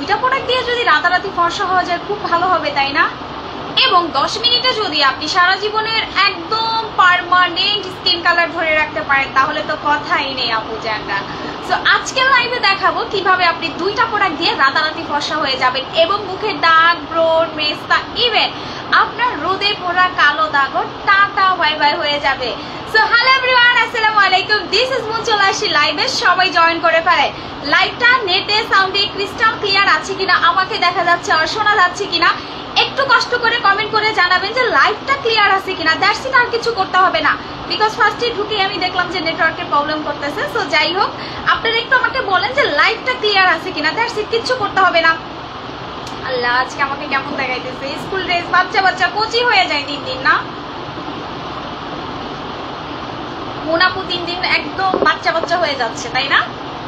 দুইটা প্রোডাক্ট দিয়ে যদি রাতারাতি ফর্সা হওয়া যায় খুব ভালো হবে, তাই না? এবং 10 মিনিটে যদি আপনি সারা জীবনের একদম পার্মানেন্ট স্কিন কালার ধরে রাখতে পারেন তাহলে তো কথাই নেই আপু জানটা। সো আজকের লাইভে দেখাবো কিভাবে আপনি দুইটা প্রোডাক্ট দিয়ে রাতারাতি ফর্সা হয়ে যাবেন এবং মুখের দাগ, ব্রণ, মেস্তা, ইভেন আপনার রোদে পোড়া কালো দাগও টাটা বাই বাই হয়ে যাবে। সো হ্যালো এভরিওয়ান, আসসালামু আলাইকুম। This is Moon. চলে আসি লাইভে, সবাই জয়েন করে ফেলে। লাইভটা নেটে সাউন্ডে ক্রিস্টাল ক্লিয়ার আছে কিনা, আমাকে দেখা যাচ্ছে আর শোনা যাচ্ছে কিনা একটু কষ্ট করে কমেন্ট করে জানাবেন যে লাইভটা ক্লিয়ার আছে কিনা। দ্যাটস ইট, আর কিছু করতে হবে না, বিকজ ফার্স্টে ঢুকে আমি দেখলাম যে নেটওয়ার্কের প্রবলেম করতেছে। সো যাই হোক, আপনারা একটু আমাকে বলেন যে লাইভটা ক্লিয়ার আছে কিনা। দ্যাটস ইট, কিচ্ছু করতে হবে না। আল্লাহ, আজকে আমাকে কেমন দেখাইতেছে, স্কুল ড্রেস, বাচ্চা বাচ্চা কোচি হয়ে যায় দিন দিন না। মুনাপু দিন দিন একদম বাচ্চা বাচ্চা হয়ে যাচ্ছে, তাই না?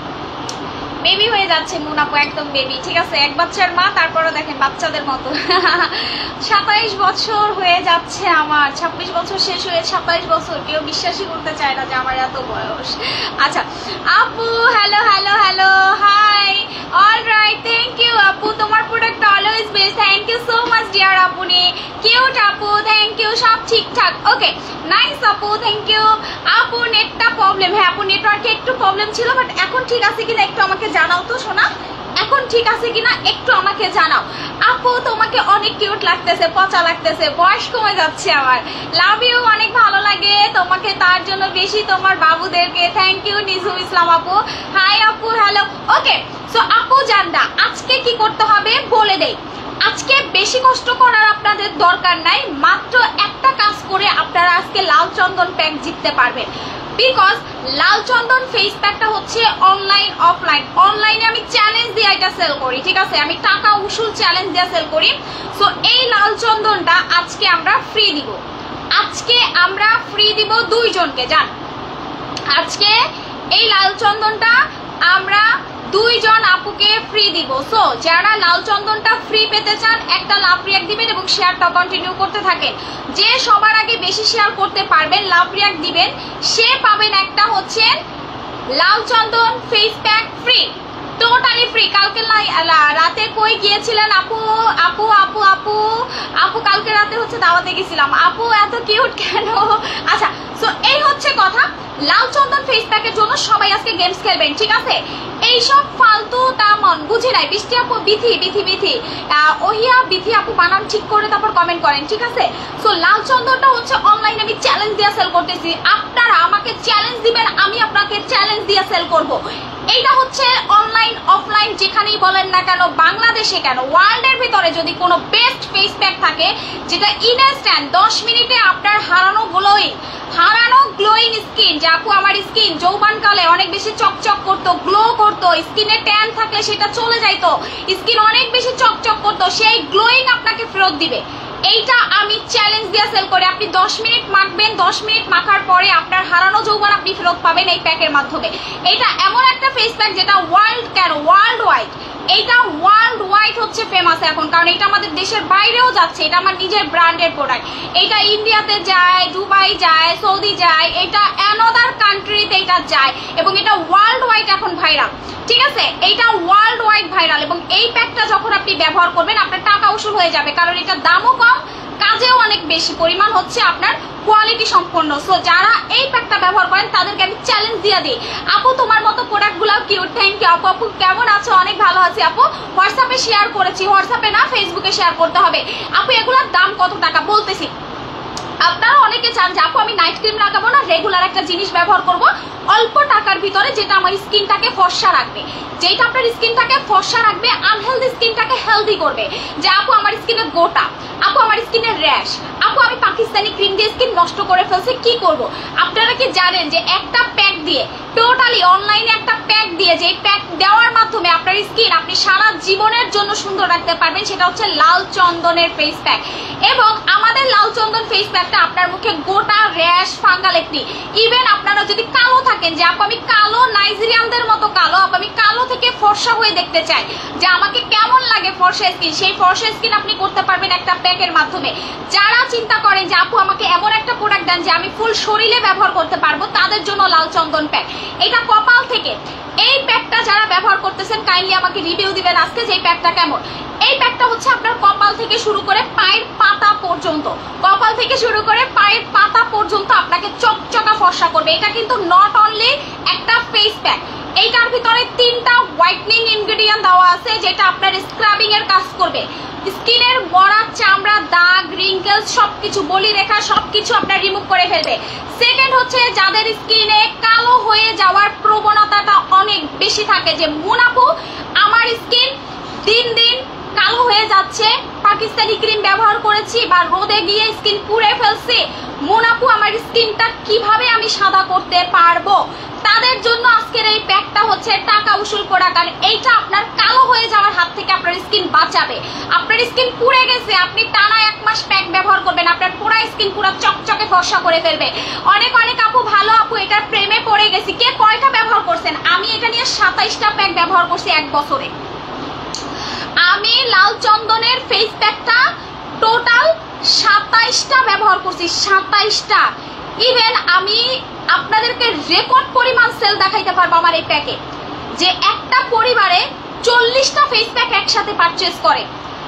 বেবি হয়ে যাচ্ছে মুনাপু, একদম বেবি। ঠিক আছে, এক বাচ্চার মা, তারপরে দেখেন বাচ্চাদের মতো। 27 বছর হয়ে যাচ্ছে আমার, 26 বছর শেষ হয়ে 27 বছর। কেউ বিশ্বাসই করতে চায় না যে আমার এত বয়স। আচ্ছা আপু, hello hello hello, hi, alright, thank you আপু, তোমার product always best, thank you so much dear আপনি, কিউট আপু, থ্যাংক ইউ, সব ঠিকঠাক, ওকে নাইস আপু, থ্যাংক ইউ আপু। নেটটা প্রবলেম, হ্যাঁ আপু নেটওয়ার্কে একটু প্রবলেম ছিল, বাট এখন ঠিক আছে কিনা একটু আমাকে জানাও তো সোনা, এখন ঠিক আছে কিনা একটু আমাকে জানাও। আপু তোমাকে অনেক কিউট লাগতেছে, পচা লাগতেছে, বয়স কমে যাচ্ছে আমার, লাভ ইউ, অনেক ভালো লাগে তোমাকে, তার জন্য বেশি তোমার বাবুদেরকে, থ্যাংক ইউ নিজুম ইসলাম আপু, হাই আপু, হ্যালো, ওকে। সো আপু জানডা আজকে কি করতে হবে বলে দেই। আজকে বেশি কষ্ট করার আপনাদের দরকার নাই, মাত্র একটা কাজ করে আপনারা আজকে লাল চন্দন প্যাক জিততে পারবেন। বিকজ লাল চন্দন ফেস প্যাকটা হচ্ছে অনলাইন অফলাইন। অনলাইনে আমি চ্যালেঞ্জ দিয়ে এটা সেল করি, ঠিক আছে, আমি টাকা উসুল চ্যালেঞ্জ দিয়ে সেল করি। সো এই লাল চন্দনটা আজকে আমরা ফ্রি দিব, আজকে আমরা ফ্রি দিব 2 জনকে। জান আজকে এই লাল চন্দনটা আমরা 2 জন আপুকে ফ্রি দিব। সো যারা লাল চন্দনটা ফ্রি পেতে চান একটা লাভ রিয়াক্ট দিবেন এবং শেয়ারটা কন্টিনিউ করতে থাকেন। যে সবার আগে বেশি শেয়ার করতে পারবেন, লাভ রিয়াক্ট দিবেন, সে পাবেন একটা হচ্ছে লাল চন্দন face pack free, totally free. কালকে রাতে কই গিয়েছিলেন আপু? আপু আপু আপু আপু কালকে রাতে হচ্ছে দাওয়াতে গেছিলাম। আপু এত কিউট কেন? আচ্ছা, সো এই হচ্ছে কথা। লাল চন্দন ফেস প্যাকের জন্য সবাই আজকে গেমস খেলবেন, ঠিক আছে? এইসব ফালতু তামন বুঝি নাই। বৃষ্টি আপু, বিথি বিথি বিথি, ওহিয়া বিথি আপু বানান ঠিক করে তারপর কমেন্ট করেন, ঠিক আছে? সো লাল চন্দনটা হচ্ছে অনলাইনে আমি চ্যালেঞ্জ দিয়ে সেল করতেছি। আপনারা আমাকে চ্যালেঞ্জ দিবেন, আমি আপনাকে চ্যালেঞ্জ দিয়ে সেল করব। এইটা হচ্ছে অনলাইন অফলাইন যেখানেই বলেন না কেন, বাংলাদেশে কেন ওয়ার্ল্ডের ভিতরে যদি কোনো বেস্ট ফেস প্যাক থাকে যেটা ইনস্ট্যান্ট 10 মিনিটে আপনার হারানো গ্লোয়িং স্কিন, যে আপু আমার স্কিন যৌবনকালে অনেক বেশি চকচক করতো, গ্লো করতো, স্কিনে ট্যান থাকলে সেটা চলে যাইতো, স্কিন অনেক বেশি চকচক করতো, সেই গ্লোয়িং আপনাকে ফেরত দিবে। এইটা আমি চ্যালেঞ্জ দিয়ে সেল করি। আপনি 10 মিনিট মাখবেন, 10 মিনিট মাখার পরে আপনার হারানো যৌবন আপনি ফেরত পাবেন এই প্যাকের মাধ্যমে। এটা এমন একটা ফেস প্যাক যেটা ওয়ার্ল্ড ওয়াইড, এইটা ওয়ার্ল্ড ওয়াইড হচ্ছে ফেমাস এখন, কারণ এটা আমাদের দেশের বাইরেও যাচ্ছে। এটা আমার নিজের ব্র্যান্ডের প্রোডাক্ট। এটা ইন্ডিয়াতে যায়, দুবাই যায়, সৌদি যায়, এটা অ্যানাদার কান্ট্রিতে এটা যায় এবং এটা ওয়ার্ল্ড ওয়াইড এখন ভাইরাল, ঠিক আছে? এইটা ওয়ার্ল্ড ওয়াইড ভাইরাল এবং এই প্যাকটা যখন আপনি ব্যবহার করবেন আপনার টাকা উসুল হয়ে যাবে, কারণ এটা দামও কম, কাজেও অনেক বেশি পরিমাণ হচ্ছে আপনার কোয়ালিটি সম্পন্ন। সো যারা এই প্যাকটা ব্যবহার করেন তাদেরকে আমি চ্যালেঞ্জ দিয়ে দিই। আপু তোমার মতো প্রোডাক্টগুলো কিউট, থ্যাংক ইউ আপু। আপু কেমন আছো? অনেক ভালো আছি আপু। হোয়াটসঅ্যাপে শেয়ার করেছি, হোয়াটসঅ্যাপে না ফেসবুকে শেয়ার করতে হবে। আপু এগুলোর দাম কত টাকা বলতেছি। আপনারা অনেকে চান যে আপু আমি নাইট ক্রিম লাগাবো না, রেগুলার একটা জিনিস ব্যবহার করব অল্প টাকার ভিতরে যেটা আমার স্কিনটাকে ফর্সা রাখবে, যেটা আপনার স্কিনটাকে ফর্সা রাখবে, আনহেলদি স্কিনটাকে হেলদি করবে। যে আপু আমার স্কিনে গোটা, আপু আমার স্কিনে র্যাশ, আপু আমি পাকিস্তানি ক্রিম দিয়ে স্কিন নষ্ট করে ফেলছি, কি করব? আপনারা কি জানেন যে একটা প্যাক দিয়ে, টোটালি অনলাইনে একটা প্যাক দিয়ে, যে প্যাক দেওয়ার মাধ্যমে আপনার স্কিন আপনি সারা জীবনের জন্য সুন্দর রাখতে পারবেন, সেটা হচ্ছে লাল চন্দনের ফেস প্যাক। এবং আমাদের লাল চন্দন ফেস প্যাকটা আপনার মুখে গোটা র্যাশ, ফাঙ্গাল একটি, ইভেন আপনারা যদি কালো থাকেন, যে আপু আমি কালো, নাইজেরিয়ানদের মতো কালো, আপু আমি কালো থেকে ফর্সা হয়ে দেখতে চাই, যে আমাকে কেমন লাগে ফর্সা স্কিন, সেই ফর্সা স্কিন আপনি করতে পারবেন একটা প্যাকের মাধ্যমে। যারা চিন্তা করেন যে আপু আমাকে এমন একটা প্রোডাক্ট দেন যে আমি ফুল শরীরে ব্যবহার করতে পারবো, তাদের জন্য লাল চন্দন প্যাক। এটা কপাল থেকে এই প্যাকটা যারা ব্যবহার করতেছে করছেন কাইন্ডলি আমাকে রিভিউ দিবেন আজকে যে এই প্যাকটা কেমন। এই প্যাকটা হচ্ছে আপনার কপাল থেকে শুরু করে পায়ের পাতা পর্যন্ত, কপাল থেকে শুরু করে পায়ের পাতা পর্যন্ত আপনাকে চকচকা ফর্সা করবে। এটা কিন্তু নট অনলি একটা ফেস প্যাক, এইটার ভিতরে 3টা হোয়াইটনিং ইনগ্রেডিয়েন্ট দেওয়া আছে যেটা আপনার স্ক্রাবিং এর কাজ করবে। স্কিনের মরা চামড়া, দাগ, রিঙ্কেলস সবকিছু, বলি রেখা সবকিছু আপনার রিমুভ করে ফেলবে। সেকেন্ড হচ্ছে যাদের স্কিনে কালো হয়ে যাওয়ার প্রবণতাটা অনেক বেশি থাকে, যে মুনাপু আমার স্কিন দিন দিন কালো হয়ে যাচ্ছে, পাকিস্তানি ক্রিম ব্যবহার করেছি বা রোদে গিয়ে স্কিন পুড়ে ফেলছি, মুনাপু আমার স্কিনটা কিভাবে আমি সাদা করতে পারবো, তাদের জন্য আজকের এই প্যাকটা হচ্ছে টাকা উসুল করা। কারণ এইটা আপনার কালো হয়ে যাওয়ার হাত থেকে আপনার স্কিন বাঁচাবে। আপনার স্কিন পুড়ে গেছে, আপনি টানা 1 মাস প্যাক ব্যবহার করবেন, আপনার পুরো স্কিন পুরো চকচকে ফর্সা করে ফেলবে। অনেক অনেক আপু ভালো আপু এটার প্রেমে পড়ে গেছি, কে কয়টা ব্যবহার করছেন? আমি এটা নিয়ে 27টা প্যাক ব্যবহার করছি 1 বছরে। আমি লাল চন্দনের ফেস প্যাকটা টোটাল 27টা ব্যবহার করছি, 27টা। ইভেন আমি আপনাদেরকে রেকর্ড পরিমাণ সেল দেখাইতে পারবো আমার এই প্যাকে, যে একটা পরিবারে 40টা ফেস প্যাক একসাথে পারচেজ করে,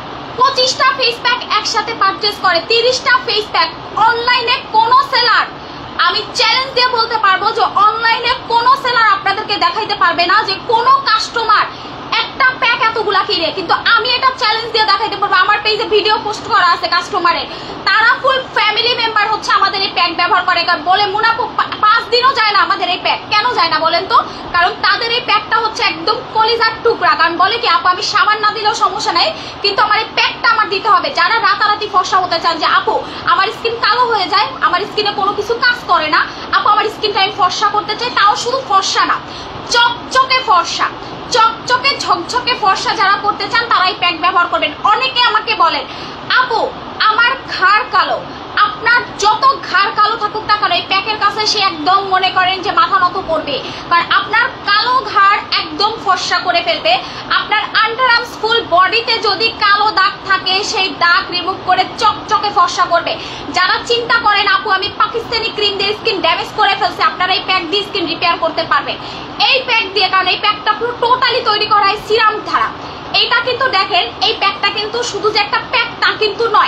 25টা ফেস প্যাক একসাথে পারচেজ করে, 30টা ফেস প্যাক। অনলাইনে কোনো সেলার, আমি চ্যালেঞ্জ দিয়ে বলতে পারবো যে অনলাইনে কোনো সেলার আপনাদেরকে দেখাইতে পারবে না যে কোনো কাস্টমার একটা প্যাক এতগুলা কিনে। কিন্তু আমি এটা চ্যালেঞ্জ দিয়ে দেখাইতে পারবো, আমার পেজে ভিডিও পোস্ট করা আছে কাস্টমারের, তারা ফুল ফ্যামিলি মেম্বার হচ্ছে আমাদের এই প্যাক ব্যবহার করে। বলে মুনাপু 5 দিনও যায় না আমাদের এই প্যাক। কেন যায় না বলেন তো? কারণ তাদের এই প্যাকটা হচ্ছে একদম কলিজার টুকরা। কারণ বলে কি আপু আমি সাবান না দিলেও সমস্যা নাই, কিন্তু আমার এই প্যাকটা আমার দিতে হবে। যারা রাতারাতি ফর্সা হতে চান যে আপু আমার স্কিন কালো হয়ে যায়, আমার স্কিনে কোনো কিছু কাজ করে না, আপু আমার স্কিনটা আমি ফর্সা করতে চাই, তাও শুধু ফর্সা না, চকচকে ফর্সা, চকচকে ঝকঝকে ফর্সা যারা করতে চান তারা এই প্যাক ব্যবহার করবেন। অনেকে আমাকে বলেন আপু আমার ঘাড় কালো, আপনার যত ঘাড় কালো থাকুক না কেন এই প্যাকের কাছে সে একদম মনে করেন যে মাথা নত করবে, কারণ আপনার কালো ঘাড় একদম ফর্সা করে ফেলবে। আপনার আন্ডারআর্মস ফুল বডিতে যদি কালো দাগ থাকে সেই দাগ রিমুভ করে চকচকে ফর্সা করবে। যারা চিন্তা করেন আপু আমি পাকিস্তানি ক্রিম দিয়ে স্কিন ড্যামেজ করে ফেলছে, আপনারা এই প্যাক দিয়ে স্কিন রিপেয়ার করতে পারবেন এই প্যাক দিয়ে। কারণ এই প্যাকটা পুরো টোটালি তৈরি করা হয় সিরাম দ্বারা। এইটা কিন্তু দেখেন এই প্যাকটা কিন্তু শুধু যে একটা প্যাক তা কিন্তু নয়,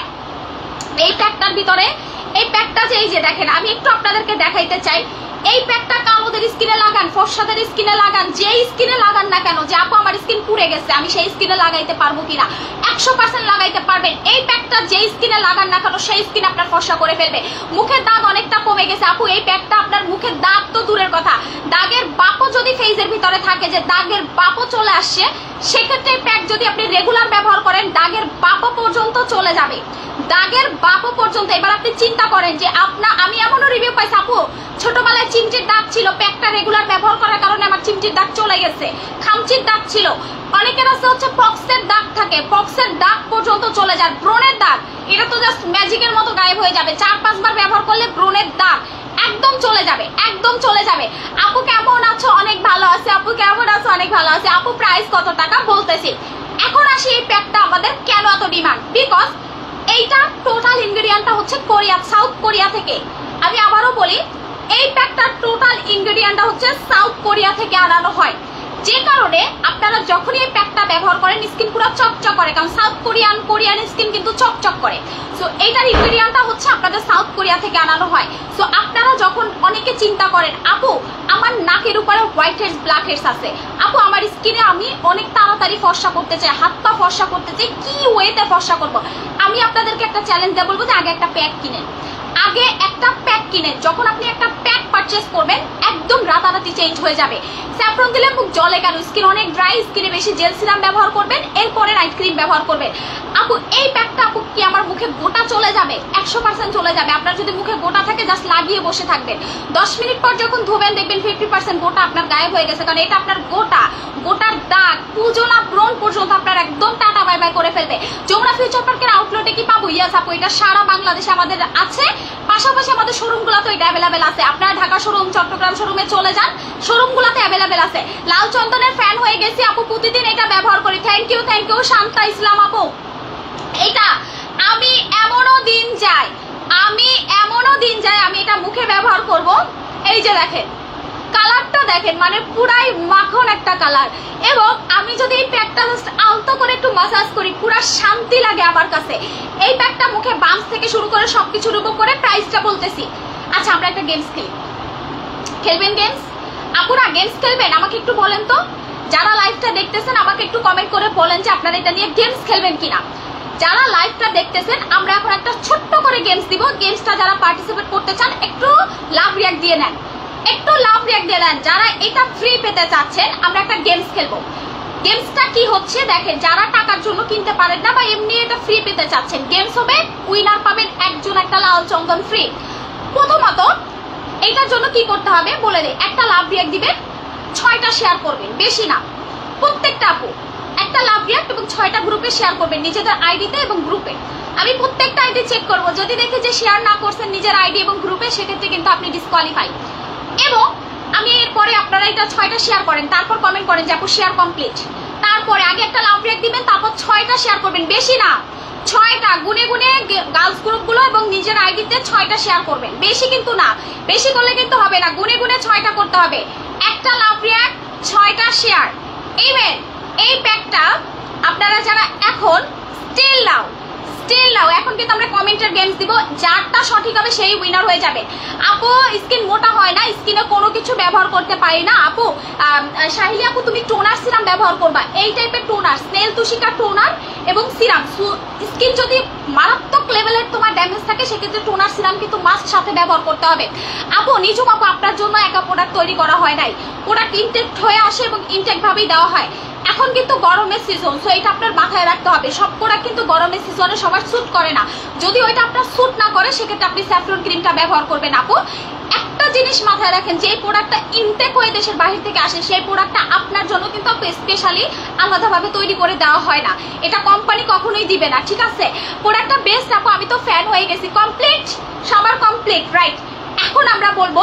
এই প্যাকটার ভিতরে এই প্যাকটা যে এই যে দেখেন আমি একটু আপনাদেরকে দেখাইতে চাই, এই প্যাকটা কালোদের স্কিনে লাগান, ফর্সাদের স্কিনে লাগান, যেই স্কিনে লাগান না কেন, যে আপু আমার স্কিন পুড়ে গেছে আমি সেই স্কিনে লাগাইতে পারবো কিনা, 100% লাগাইতে পারবেন। এই প্যাকটা যেই স্কিনে লাগান না কেন সেই স্কিন আপনার ফর্সা করে ফেলবে। মুখের দাগ অনেকটা কমে গেছে আপু, এই প্যাকটা আপনার মুখের দাগ তো দূরের কথা, দাগের বাপও যদি ফেসের ভিতরে থাকে যে দাগের বাপও চলে আসছে, সেক্ষেত্রে প্যাক যদি আপনি রেগুলার ব্যবহার করেন দাগের বাপও পর্যন্ত চলে যাবে, দাগের বাপও পর্যন্ত। এবার আপনি চিন্তা করেন যে আমি এমনও রিভিউ পাইছি আপু ছোটবেলায় চিমচির দাগ ছিল, প্যাকটা রেগুলার ব্যবহার করার কারণে আমার চিমচির দাগ চলে গেছে, খামচির দাগ ছিল, অনেকের আছে হচ্ছে পক্সের দাগ থাকে, পক্সের দাগ পর্যন্ত চলে যায়, ব্রণের দাগ এটা তো জাস্ট ম্যাজিকের মতো গায়েব হয়ে যাবে, 4-5 বার ব্যবহার করলে ব্রণের দাগ একদম চলে যাবে, একদম চলে যাবে। আপু কেমন আছো? অনেক ভালো আছে। আপু কেমন আছো? অনেক ভালো আছে। আপু প্রাইস কত টাকা? বলতেছি। এখন আসি এই প্যাকটা আমাদের কেন এত ডিমান্ড, বিকজ এইটা টোটাল ইনগ্রেডিয়েন্টটা হচ্ছে কোরিয়া, সাউথ কোরিয়া থেকে। আমি আবারও বলি এই প্যাকটার টোটাল ইনগ্রেডিয়েন্টটা হচ্ছে সাউথ কোরিয়া থেকে আনানো হয়, যে কারণে আপনারা যখনই এই প্যাকটা ব্যবহার করেন স্কিন পুরো চকচক করে, কারণ সাউথ কোরিয়ান স্কিন কিন্তু চকচক করে। সো এইটার ইনগ্রেডিয়েন্টটা হচ্ছে আপনাদের সাউথ কোরিয়া থেকে আনানো হয়। সো আপনারা যখন অনেকে চিন্তা করেন আপু আমার নাকের উপরে হোয়াইট হেডস ব্ল্যাক হেডস আছে, আপু আমার স্কিনে আমি অনেক তাড়াতাড়ি ফর্সা করতে চাই, হাত পা ফর্সা করতে চাই, কি ওয়েতে ফর্সা করবো, আমি আপনাদেরকে একটা চ্যালেঞ্জ দিয়ে বলবো যে আগে একটা প্যাক কিনেন, আগে একটা প্যাক কিনেন। যখন আপনি একটা প্যাক পারচেজ করবেন একদম রাতারাতি চেঞ্জ হয়ে যাবে। স্যাফরন দিলে মুখ জলে কেন, স্কিন অনেক ড্রাই, স্কিনে বেশি জেল সিরাম ব্যবহার করবেন, এরপরে নাইট ক্রিম ব্যবহার করবেন। আপু এই প্যাকটা আপু কি আমার মুখে গোটা চলে যাবে? 100% চলে যাবে। আপনার যদি মুখে গোটা থাকে জাস্ট লাগিয়ে বসে থাকবেন, 10 মিনিট পর যখন ধোবেন দেখবেন 50% গোটা আপনার গায়েব হয়ে গেছে, কারণ এটা আপনার গোটার দাগ পুজোলা ব্রণ পর্যন্ত আপনার একদম টাটা বাই বাই করে ফেলবে। যমুনা ফিউচার পার্কের আউটলেটে কি পাবো? ইয়াস আপু এটা সারা বাংলাদেশে আমাদের আছে, পাশাপাশি আমাদের শোরুমগুলোতে এটা অ্যাভেলেবেল আছে। আপনারা ঢাকা শোরুম, চট্টগ্রাম শোরুমে চলে যান, শোরুমগুলোতে অ্যাভেলেবেল আছে। লাল চন্দনের ফ্যান হয়ে গেছি আপু, প্রতিদিন এটা ব্যবহার করি। থ্যাংক ইউ শান্তা ইসলাম আপু। এটা আমি এমনও দিন যায় আমি এটা মুখে ব্যবহার করব, এই যে দেখেন কালারটা দেখেন, মানে পুরাই মাখন একটা কালার। এবং আমি যদি এই প্যাকটা জাস্ট আলতো করে একটু মাসাজ করি, পুরা শান্তি লাগে আমার কাছে। এই প্যাকটা মুখে বাম্স থেকে শুরু করে সবকিছু রিমুভ করে প্রাইসটা বলতেছি। আচ্ছা আমরা একটা গেমস খেলি, খেলবেন গেমস? আপুরা গেমস খেলবেন? আমাকে একটু বলেন তো, যারা লাইভটা দেখতেছেন আমাকে একটু কমেন্ট করে বলেন যে আপনারা এটা নিয়ে গেমস খেলবেন কিনা। যারা লাইভটা দেখতেছেন আমরা এখন একটা ছোট্ট করে গেমস দিব। গেমসটা যারা পার্টিসিপেট করতে চান একটু লাভ রিয়াক্ট দিয়ে নেন, একটু লাভ রিয়াক্ট দিয়ে নেন। যারা এটা ফ্রি পেতে চাচ্ছেন আমরা একটা গেমস খেলবো। গেমসটা কি হচ্ছে দেখেন, যারা টাকার জন্য কিনতে পারেন না বা এমনি এটা ফ্রি পেতে চাচ্ছেন, গেমস হবে উইনার পাবেন একজন একটা লাল চন্দন ফ্রি। প্রথমত এইটার জন্য কি করতে হবে বলে দিই, একটা লাভ রিয়াক্ট দিবেন, 6টা শেয়ার করবেন, বেশি না। প্রত্যেকটা আপু একটা লাভ রিয়াক্ট এবং 6টা গ্রুপে শেয়ার করবেন, নিজেদের আইডিতে এবং গ্রুপে। আমি প্রত্যেকটা আইডি চেক করব, যদি দেখি যে শেয়ার না করছেন নিজের আইডি এবং গ্রুপে, সেক্ষেত্রে কিন্তু আপনি ডিসকোয়ালিফাই। এবং আমি এরপরে আপনারা এটা 6টা শেয়ার করেন, তারপর কমেন্ট করেন যে আপু শেয়ার কমপ্লিট। তারপরে আগে একটা লাভ রিয়াক্ট দিবেন, তারপর 6টা শেয়ার করবেন, বেশি না, 6টা গুনে গুনে গার্লস গ্রুপগুলো এবং নিজের আইডিতে 6টা শেয়ার করবেন, বেশি কিন্তু না। বেশি করলে কিন্তু হবে না, গুনে গুনে 6টা করতে হবে। একটা লাভ রিয়াক্ট, 6টা শেয়ার। ইভেন এই প্যাকটা আপনারা যারা এখন স্টিল নাও এখন কিন্তু আমরা কমেন্টের গেমস দিব, যারটা সঠিক হবে সেই উইনার হয়ে যাবে। আপু স্কিন মোটা হয় না, স্কিনে কোনো কিছু ব্যবহার করতে পারি না আপু। সাহিলি আপু তুমি টোনার সিরাম ব্যবহার করবা, এই টাইপের টোনার, স্নেল তুষিকা টোনার এবং সিরাম। স্কিন যদি মারাত্মক লেভেলের তোমার ড্যামেজ থাকে সেক্ষেত্রে টোনার সিরাম কিন্তু মাস্ট সাথে ব্যবহার করতে হবে। আপু নিজম আপু আপনার জন্য একা প্রোডাক্ট তৈরি করা হয় নাই, প্রোডাক্ট ইনটেক হয়ে আসে এবং ইনটেক ভাবেই দেওয়া হয়। এখন কিন্তু গরমের সিজন, সো এটা আপনার মাথায় রাখতে হবে। সব প্রোডাক্ট কিন্তু গরমের সিজনে সবার স্যুট করে না, যদি ওইটা আপনার স্যুট না করে সেক্ষেত্রে আপনি স্যাফরন ক্রিমটা ব্যবহার করবেন। আপু একটা জিনিস মাথায় রাখেন, যে প্রোডাক্টটা ইনটেক হয়ে দেশের বাহির থেকে আসে সেই প্রোডাক্টটা আপনার জন্য কিন্তু আপু স্পেশালি আলাদাভাবে তৈরি করে দেওয়া হয় না, এটা কোম্পানি কখনোই দিবে না, ঠিক আছে? প্রোডাক্টটা বেস্ট আপু, আমি তো ফ্যান হয়ে গেছি। কমপ্লিট, সবার কমপ্লিট, রাইট? এখন আমরা বলবো,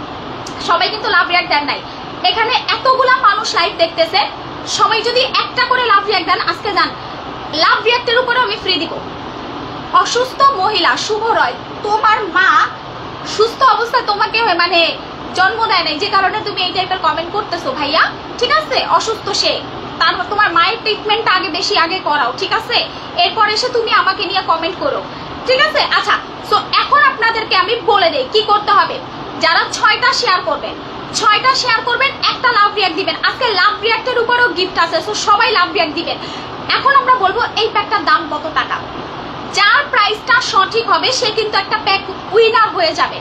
সবাই কিন্তু লাভ রিয়াক্ট দেন নাই, এখানে এতগুলা মানুষ লাইভ দেখতেছে, সবাই যদি একটা করে লাভ রিয়াক্ট দেন, আজকে যান লাভ রিয়াক্টের উপরে আমি ফ্রি দিব। অসুস্থ মহিলা শুভ রয়, তোমার মা সুস্থ অবস্থায় তোমাকে মানে জন্ম দেয় নাই, যে কারণে তুমি এই টাইপের কমেন্ট করতেছো ভাইয়া, ঠিক আছে? অসুস্থ সে, তারপর তোমার মায়ের ট্রিটমেন্টটা আগে করাও, ঠিক আছে? এরপর এসে তুমি আমাকে নিয়ে কমেন্ট করো, ঠিক আছে? আচ্ছা, সো এখন আপনাদেরকে আমি বলে দেই কি করতে হবে। যারা 6টা শেয়ার করবেন, 6টা শেয়ার করবেন, একটা লাভ রিয়াক্ট দিবেন। আজকে লাভ রিয়াক্টের উপরেও গিফট আছে, সো সবাই লাভ রিয়াক্ট দিবেন। এখন আমরা বলবো এই প্যাকটার দাম কত টাকা। যার প্রাইসটা সঠিক হবে সে কিন্তু একটা প্যাক উইনার হয়ে যাবে,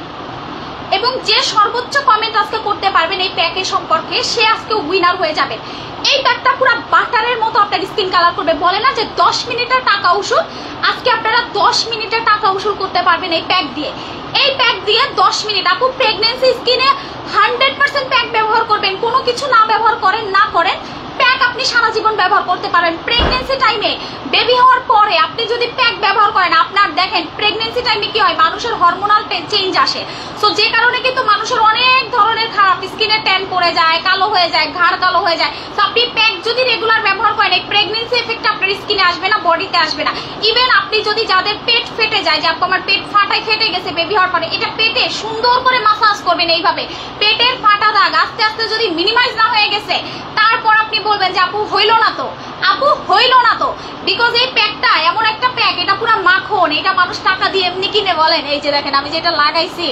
এবং যে সর্বোচ্চ কমেন্ট আজকে করতে পারবেন এই প্যাকের সম্পর্কে সে আজকে উইনার হয়ে যাবেন। এই প্যাকটা পুরো বাটারের মতো আপনার স্কিন কালার করবে। বলে না যে 10 মিনিটের টাকা উসুল, আজকে আপনারা 10 মিনিটের টাকা উসুল করতে পারবেন এই প্যাক দিয়ে। এই প্যাক দিয়ে 10 মিনিট, আপু প্রেগনেন্সি স্কিনে 100% প্যাক ব্যবহার করবেন, কোনো কিছু না ব্যবহার করেন না করেন, প্যাক আপনি সারা জীবন ব্যবহার করতে পারেন। প্রেগনেন্সি টাইমে, বেবি হওয়ার পরে আপনি যদি প্যাক ব্যবহার করেন, আপনার দেখেন প্রেগনেন্সি টাইমে কি হয়, মানুষের হরমোনাল চেঞ্জ আসে, সো যে কারণে কিন্তু মানুষের অনেক ধরনের খারাপ, স্কিনে ট্যান পড়ে যায়, কালো হয়ে যায়, ঘাড় কালো হয়ে যায়। তো আপনি প্যাক যদি রেগুলার ব্যবহার করেন, এই প্রেগনেন্সি এফেক্ট আপনার স্কিনে আসবে না, বডিতে আসবে না। ইভেন আপনি যদি যাদের পেট ফেটে যায়, যে আপু আমার পেট ফাটায় ফেটে গেছে বেবি হওয়ার পরে, এটা পেটে সুন্দর করে মাসাজ করবেন এইভাবে, পেটের ফাটা দাগ আস্তে আস্তে যদি মিনিমাইজ না হয়ে গেছে, তারপর আপনি বলবেন যে আপু হইল না তো, আপু হইল না তো, বিকজ এই প্যাকটা এমন একটা প্যাক, এটা পুরো মাখন, এটা মানুষ টাকা দিয়ে এমনি কিনে। বলেন এই যে দেখেন আমি যেটা লাগাইছি,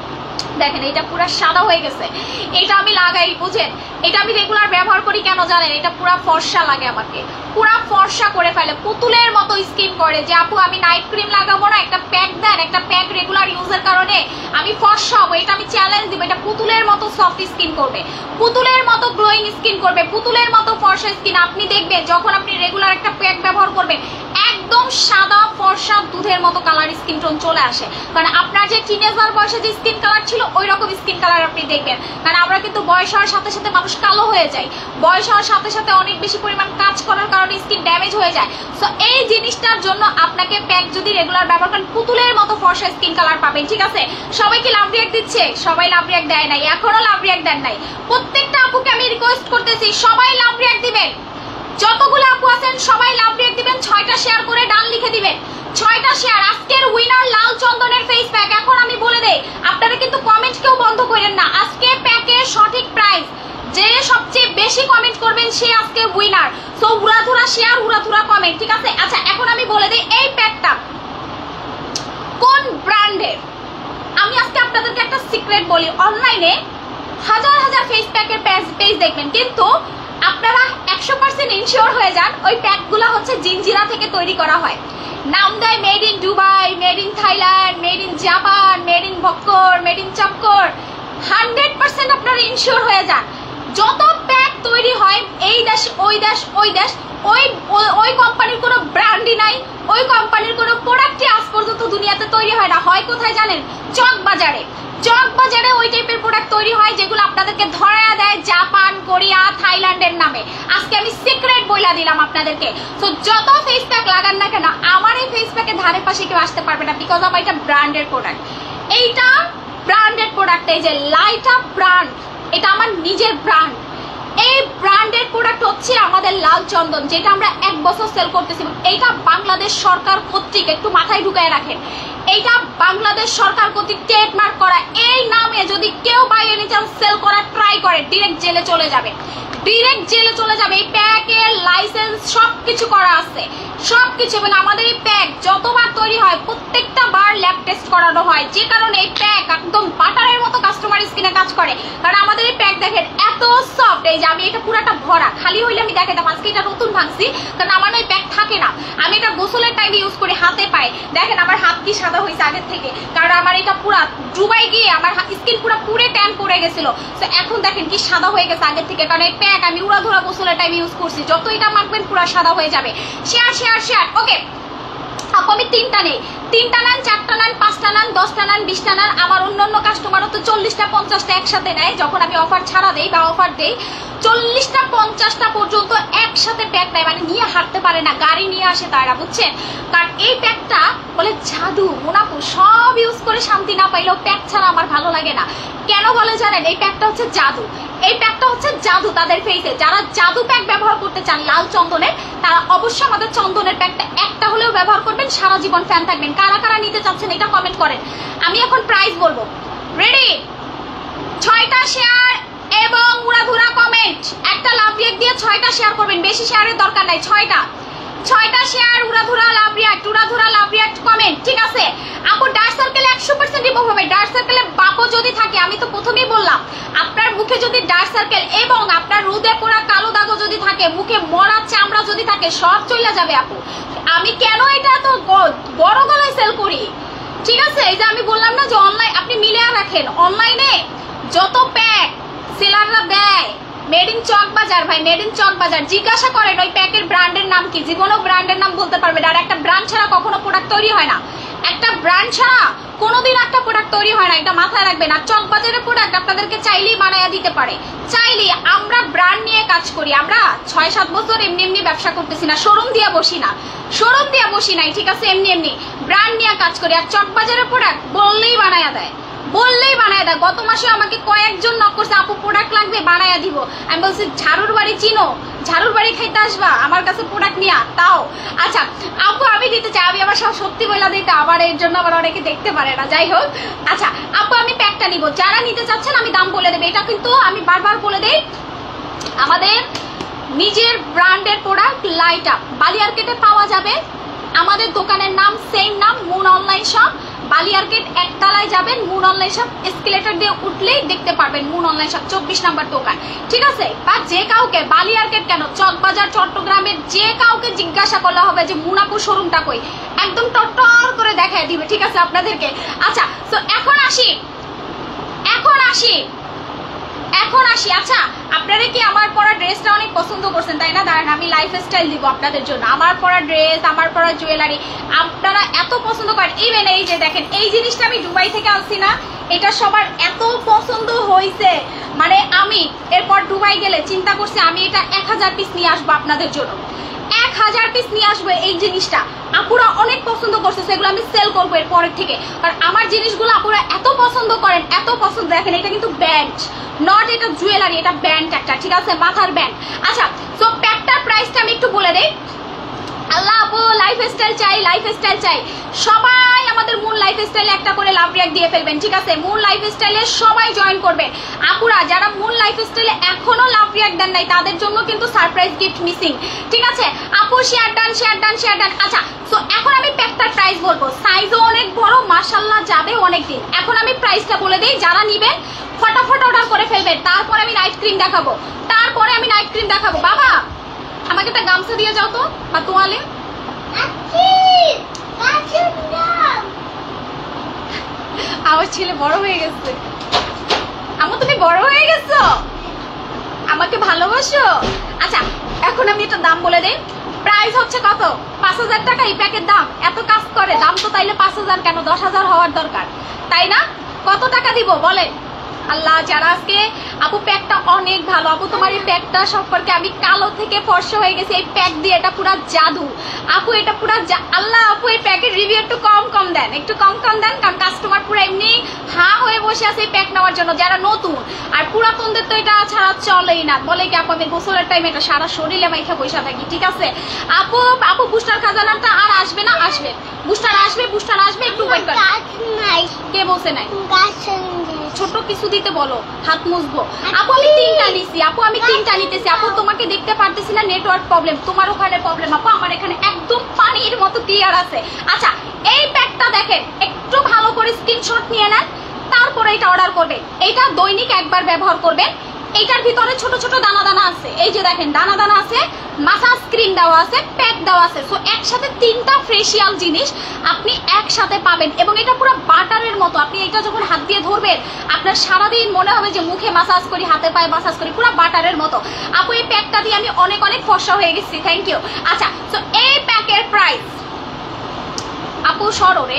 দেখেন এটা পুরো সাদা হয়ে গেছে, এটা আমি লাগাই, বুঝেন? এটা আমি রেগুলার ব্যবহার করি, কেন জানেন? এটা পুরো ফর্সা লাগে, আমাকে পুরো ফর্সা করে ফেলে, পুতুলের মতো স্কিন করে। যে আপু আমি নাইট ক্রিম লাগাবো না, একটা প্যাক দেন, একটা প্যাক রেগুলার ইউজের কারণে আমি ফর্সা হবো, এটা আমি চ্যালেঞ্জ দিব। এটা পুতুলের মতো সফট স্কিন করবে, পুতুলের মতো গ্লোয়িং স্কিন করবে, পুতুলের মতো ফর্সা স্কিন। আপনি দেখবেন যখন আপনি রেগুলার একটা প্যাক ব্যবহার করবেন, একদম সাদা ফর্সা দুধের মতো কালার স্কিন টোন চলে আসে। কারণ আপনার যে টিনেজার বয়সে যে স্কিন কালার ছিল ওই রকম স্কিন কালার আপনি দেখবেন। কারণ আমরা কিন্তু বয়স হওয়ার সাথে সাথে মানুষ কালো হয়ে যায়, বয়স হওয়ার সাথে সাথে অনেক বেশি পরিমাণ কাজ করার কারণে স্কিন ড্যামেজ হয়ে যায়। সো এই জিনিসটার জন্য আপনাকে প্যাক যদি রেগুলার ব্যবহার করেন, পুতুলের মতো ফর্সা স্কিন কালার পাবেন, ঠিক আছে? সবাই কি লাভ রিয়াক্ট দিচ্ছে? সবাই লাভ রিয়াক্ট দেয় নাই, এখনো লাভ রিয়াক্ট দেন নাই। প্রত্যেকটা আপুকে আমি রিকোয়েস্ট করতেছি সবাই লাভ রিয়াক্ট দিবেন, যতগুলো আপু আছেন সবাই লাভ রিয়াক্ট দিবেন, 6টা শেয়ার করে ডান লিখে দিবেন। 6টা শেয়ার, আজকের উইনার লাল চন্দনের ফেস প্যাক। এখন আমি বলে দেই, আপনারা কিন্তু কমেন্ট কেউ বন্ধ করেন না। আজকে প্যাকের সঠিক প্রাইস যে সবচেয়ে বেশি কমেন্ট করবেন সে আজকে উইনার। সো উড়াধুরা শেয়ার, উড়াধুরা কমেন্ট, ঠিক আছে? আচ্ছা, এখন আমি বলে দিই এই প্যাকটা কোন ব্র্যান্ডের। আমি আজকে আপনাদেরকে একটা সিক্রেট বলি, অনলাইনে হাজার হাজার ফেস প্যাকের পেজ দেখবেন, কিন্তু আপনারা 100% ইনশিওর হয়ে যান ওই প্যাকগুলো হচ্ছে জিঞ্জিরা থেকে তৈরি করা হয়। নাম দেয় made in Dubai, made in Thailand, made in Japan, made in বক্কর, মেড ইন চক্কর। 100% আপনারা ইনশিওর হয়ে যান যত প্যাক তৈরি হয় এই দেশ ওই দেশ ওই দেশ, ওই কোম্পানির কোনো ব্র্যান্ডই নাই, ওই কোম্পানির কোনো প্রোডাক্টই আজ পর্যন্ত দুনিয়াতে তৈরি হয় না। হয় কোথায় জানেন? চক বাজারে। চক বাজারে ওই টাইপের প্রোডাক্ট তৈরি হয় যেগুলো আপনাদেরকে ধরায়া দেয় জাপান, কোরিয়া, থাইল্যান্ডের নামে। আজকে আমি সিক্রেট বইলা দিলাম আপনাদেরকে। তো যত ফেস প্যাক লাগান না কেন, আমার এই ফেস প্যাকের ধারে পাশে কেউ আসতে পারবে না, বিকজ আমার এটা ব্র্যান্ডের প্রোডাক্ট। এইটা ব্র্যান্ডেড প্রোডাক্ট, এই যে লাইট আপ ব্র্যান্ড, এটা আমার নিজের ব্র্যান্ড। এই ব্র্যান্ডের প্রোডাক্ট হচ্ছে আমাদের লাল চন্দন, যেটা আমরা 1 বছর সেল করতেছি। এইটা বাংলাদেশ সরকার কর্তৃক, একটু মাথায় ঢুকায় রাখেন, এইটা বাংলাদেশ সরকার কর্তৃক ট্রেডমার্ক করা। এই নামে যদি কেউ বাই এনি চান্স সেল করা ট্রাই করে, ডিরেক্ট জেলে চলে যাবে, ডিরেক্ট জেলে চলে যাবে। এই প্যাকের লাইসেন্স সবকিছু করা আছে, সবকিছু। এবং আমাদের এই প্যাক যতবার তৈরি হয় প্রত্যেকটা বার ল্যাব টেস্ট করানো হয়, যে কারণে এই প্যাক একদম বাটারের মতো কাস্টমার স্কিনে কাজ করে। কারণ আমাদের এই প্যাক দেখেন এত সফট, এই যে আমি এটা পুরাটা ভরা, খালি হইলে আমি দেখাতাম। আজকে এটা নতুন ভাঙছি, কারণ আমার এই প্যাক থাকে না। আমি এটা গোসলের টাইমে ইউজ করি, হাতে পাই। দেখেন আমার হাত কি সাদা হয়েছে আগের থেকে, কারণ আমার এটা পুরা ডুবাই গিয়ে আমার স্কিন পুরো ট্যান করে গেছিল। তো এখন দেখেন কি সাদা হয়ে গেছে আগের থেকে, কারণ এই প্যাক আমি উড়াধুরা গোসলের টাইমে ইউজ করছি। যত এটা মাখবেন পুরো সাদা হয়ে যাবে। Share share share. ওকে, আমি 3টা নেই, 3টা নেন, 4টা নেন, 5টা নেন, 10টা নেন, 20টা নেন। আমার অন্যান্য কাস্টমারও তো 40টা 50টা একসাথে নেয় যখন আমি অফার ছাড়া দেই বা অফার দেই। 40টা 50টা পর্যন্ত একসাথে প্যাক নেয়, মানে নিয়ে হাঁটতে পারে না, গাড়ি নিয়ে আসে তারা, বুঝছেন? কারণ এই প্যাকটা বলে জাদু, মোনাকু সব ইউজ করে শান্তি না পাইলেও প্যাক ছাড়া আমার ভালো লাগে না। কেন বলে জানেন? এই প্যাকটা হচ্ছে জাদু, এই প্যাকটা হচ্ছে জাদু তাদের ফেসে। যারা জাদু প্যাক ব্যবহার করতে চান লাল চন্দনের, তারা অবশ্যই আমাদের চন্দনের প্যাকটা একটা হলেও ব্যবহার করবেন, সারা জীবন ফ্যান থাকবেন। কারা কারা নিতে চাচ্ছেন এটা কমেন্ট করেন। আমি এখন প্রাইস বলবো, রেডি? 6টা শেয়ার এবং উড়াধুরা কমেন্ট, একটা লাভ রিয়েক্ট দিয়ে 6টা শেয়ার করবেন, বেশি শেয়ারের দরকার নাই। 6টা শেয়ার, উড়াধুরা লাভ রিয়েক্ট কমেন্ট, ঠিক আছে? আপু ডার্ক সার্কেল 100% রিমুভ হবে। ডার্ক সার্কেলে বাপও যদি থাকে, আমি তো প্রথমেই বললাম, আপনার মুখে যদি ডার্ক সার্কেল এবং আপনার রোদে পোড়া কালো দাগও যদি থাকে, মুখে মরা চামড়া যদি থাকে, সব চলে যাবে আপু। আমি কেন এটা তো বড় গলায় সেল করি, ঠিক আছে? এই যে আমি বললাম না যে অনলাইন আপনি মিলিয়ে রাখেন, অনলাইনে যত প্যাক সেলাররা দেয় মেড ইন চক বাজার, ভাই মেড ইন চক বাজার, জিজ্ঞাসা করেন ওই প্যাকের ব্র্যান্ডের নাম কি, জীবনেও ব্র্যান্ডের নাম বলতে পারবে না। আর একটা ব্র্যান্ড ছাড়া কখনো প্রোডাক্ট তৈরি হয় না, একটা ব্র্যান্ড ছাড়া কোনোদিন একটা প্রোডাক্ট তৈরি হয় না, এটা মাথায় রাখবেন। আর চক বাজারের প্রোডাক্ট আপনাদেরকে চাইলেই বানাইয়া দিতে পারে, চাইলেই। আমরা ব্র্যান্ড নিয়ে কাজ করি, আমরা 6-7 বছর এমনি এমনি ব্যবসা করতেছি না, শোরুম দিয়ে বসি না, শোরুম দিয়ে বসি নাই, ঠিক আছে? এমনি এমনি ব্র্যান্ড নিয়ে কাজ করি। আর চক বাজারের প্রোডাক্ট বললেই বানাইয়া দেয়, বললেই বানায় দেয়। গত মাসে আমাকে কয়েকজন নক করছে, আপু প্রোডাক্ট লাগবে বানাইয়া দিব। আমি বলছি ঝাড়ুর বাড়ি চিনো, ঝাড়ুর বাড়ি খাইতে আসবা আমার কাছে প্রোডাক্ট নিয়ে, তাও। আচ্ছা আপু আমি দিতে চাই, আমি আবার সব সত্যি বলে দিতে, আবার এর জন্য আবার অনেকে দেখতে পারে না, যাই হোক। আচ্ছা আপু আমি প্যাকটা নিব, যারা নিতে চাচ্ছেন আমি দাম বলে দেবো। এটা কিন্তু আমি বারবার বলে দেই, আমাদের নিজের ব্র্যান্ডের প্রোডাক্ট লাইট আপ বালিয়ারকেটে পাওয়া যাবে। আমাদের দোকানের নাম সেম নাম, মুন অনলাইন শপ। বালিয়ারকেট একতলায় যাবেন, মুন অনলাইন শপ, এসকেলেটর দিয়ে উঠলেই দেখতে পারবেন মুন অনলাইন শপ, 24 নাম্বার দোকান, ঠিক আছে? বা যে কাউকে বালিয়ারকেট কেন, চকবাজার চট্টগ্রামের যে কাউকে জিজ্ঞাসা করলে হবে যে মুনাপুর শোরুমটা কই, একদম টটর করে দেখায় দিবে, ঠিক আছে আপনাদেরকে। আচ্ছা তো এখন আসি। আচ্ছা আপনারা কি আমার পরা ড্রেসটা অনেক পছন্দ করছেন, তাই না? দাঁড়ান আমি লাইফস্টাইল দিব আপনাদের জন্য। আমার পরা ড্রেস, আমার পরা জুয়েলারি আপনারা এত পছন্দ করেন। ইভেন এই যে দেখেন, এই জিনিসটা আমি দুবাই থেকে আনছি না, এটা সবার এত পছন্দ হয়েছে, মানে আমি এরপর দুবাই গেলে চিন্তা করছি আমি এটা 1000 পিস নিয়ে আসবো আপনাদের জন্য, 1000 পিস নিয়ে আসবো। এই জিনিসটা আপুরা অনেক পছন্দ করছে, সেগুলো আমি সেল করবো এর পরের থেকে, কারণ আমার জিনিসগুলো আপুরা এত পছন্দ করেন, এত পছন্দ। দেখেন এটা কিন্তু ব্যান্ড নট, এটা জুয়েলারি, এটা ব্যান্ড একটা, ঠিক আছে? মাথার ব্যান্ড। আচ্ছা তো প্যাকটার প্রাইসটা আমি একটু বলে দেই। আল্লাহ আপু লাইফস্টাইল চাই, লাইফস্টাইল চাই। সবাই আমাদের মুন লাইফস্টাইলে একটা করে লাভ রিঅ্যাক্ট দিয়ে ফেলবেন, ঠিক আছে? মুন লাইফস্টাইলে সবাই জয়েন করবেন। আপুরা যারা মুন লাইফস্টাইলে এখনো লাভ রিঅ্যাক্ট দেন নাই তাদের জন্য কিন্তু সারপ্রাইজ গিফট মিসিং, ঠিক আছে? আপু share done, share done, share done. আচ্ছা, সো এখন আমি প্যাকটার প্রাইস বলবো। সাইজও অনেক বড়, মাশাআল্লাহ যাবে অনেক দিন। এখন আমি প্রাইসটা বলে দেই, যারা নিবেন ফটাফট অর্ডার করে ফেলবেন। তারপরে আমি নাইট ক্রিম দেখাবো, তারপরে আমি নাইট ক্রিম দেখাবো। বাবা আমাকে একটা গামছা দিয়ে যাও তো, বা তোয়ালে। আমার ছেলে বড় হয়ে গেছে। আমার তুমি বড় হয়ে গেছো, আমাকে ভালোবাসো। আচ্ছা এখন আমি একটা দাম বলে দেই। প্রাইস হচ্ছে কত? 5000 টাকা এই প্যাকের দাম। এত কাজ করে দাম তো তাইলে 5000 কেন, 10000 হওয়ার দরকার, তাই না? কত টাকা দিব বলেন? আল্লাহ যারা আজকে আপু প্যাকটা অনেক ভালো। আপু তোমার এই প্যাকটা সম্পর্কে আমি কালো থেকে ফর্সা হয়ে গেছি এই প্যাক দিয়ে। এটা পুরা জাদু আপু, এটা পুরা আল্লাহ আপু এই প্যাকের রিভিউ একটু কম কম দেন, একটু কম কম দেন, কারণ কাস্টমার পুরো এমনি হা হয়ে বসে আছে এই প্যাক নেওয়ার জন্য, যারা নতুন। আর পুরাতনদের তো এটা ছাড়া চলেই না, বলে কি আপু আমি গোসলের টাইমে এটা সারা শরীরে মাইখা বসে থাকি, ঠিক আছে? আপু আপু বুস্টার খাজানাটা আর আসবে না? আসবে, বুস্টার আসবে, বুস্টার আসবে, একটু ওয়েট করেন। কে বলছে নাই? ছোট কিছু দিতে বলো, হাত মুছবো। আপু আমি 3টা নিছি, আপু আমি 3টা নিতেছি। আপু তোমাকে দেখতে পারতেছি না, নেটওয়ার্ক প্রবলেম, তোমার ওখানে প্রবলেম। আপু আমার এখানে একদম পানির মতো ক্লিয়ার আছে। আচ্ছা এই প্যাকটা দেখেন, একটু ভালো করে স্ক্রিনশট নিয়ে নেন, তারপরে এটা অর্ডার করবেন। এটা দৈনিক একবার ব্যবহার করবেন। এইটার ভিতরে ছোট ছোট দানা দানা আছে, এই যে দেখেন দানা দানা আছে, মাসাজ ক্রিম দেওয়া আছে, প্যাক দেওয়া আছে। সো একসাথে 3টা ফেশিয়াল জিনিস আপনি একসাথে পাবেন, এবং এটা পুরো বাটারের মতো। আপনি এটা যখন হাত দিয়ে ধরবেন আপনার সারাদিন মনে হবে যে মুখে মাসাজ করি, হাতে পায়ে মাসাজ করি, পুরো বাটারের মতো। আপু এই প্যাকটা দিয়ে আমি অনেক অনেক ফর্সা হয়ে গেছি, থ্যাংক ইউ। আচ্ছা সো এই প্যাকের প্রাইস আপু সররে,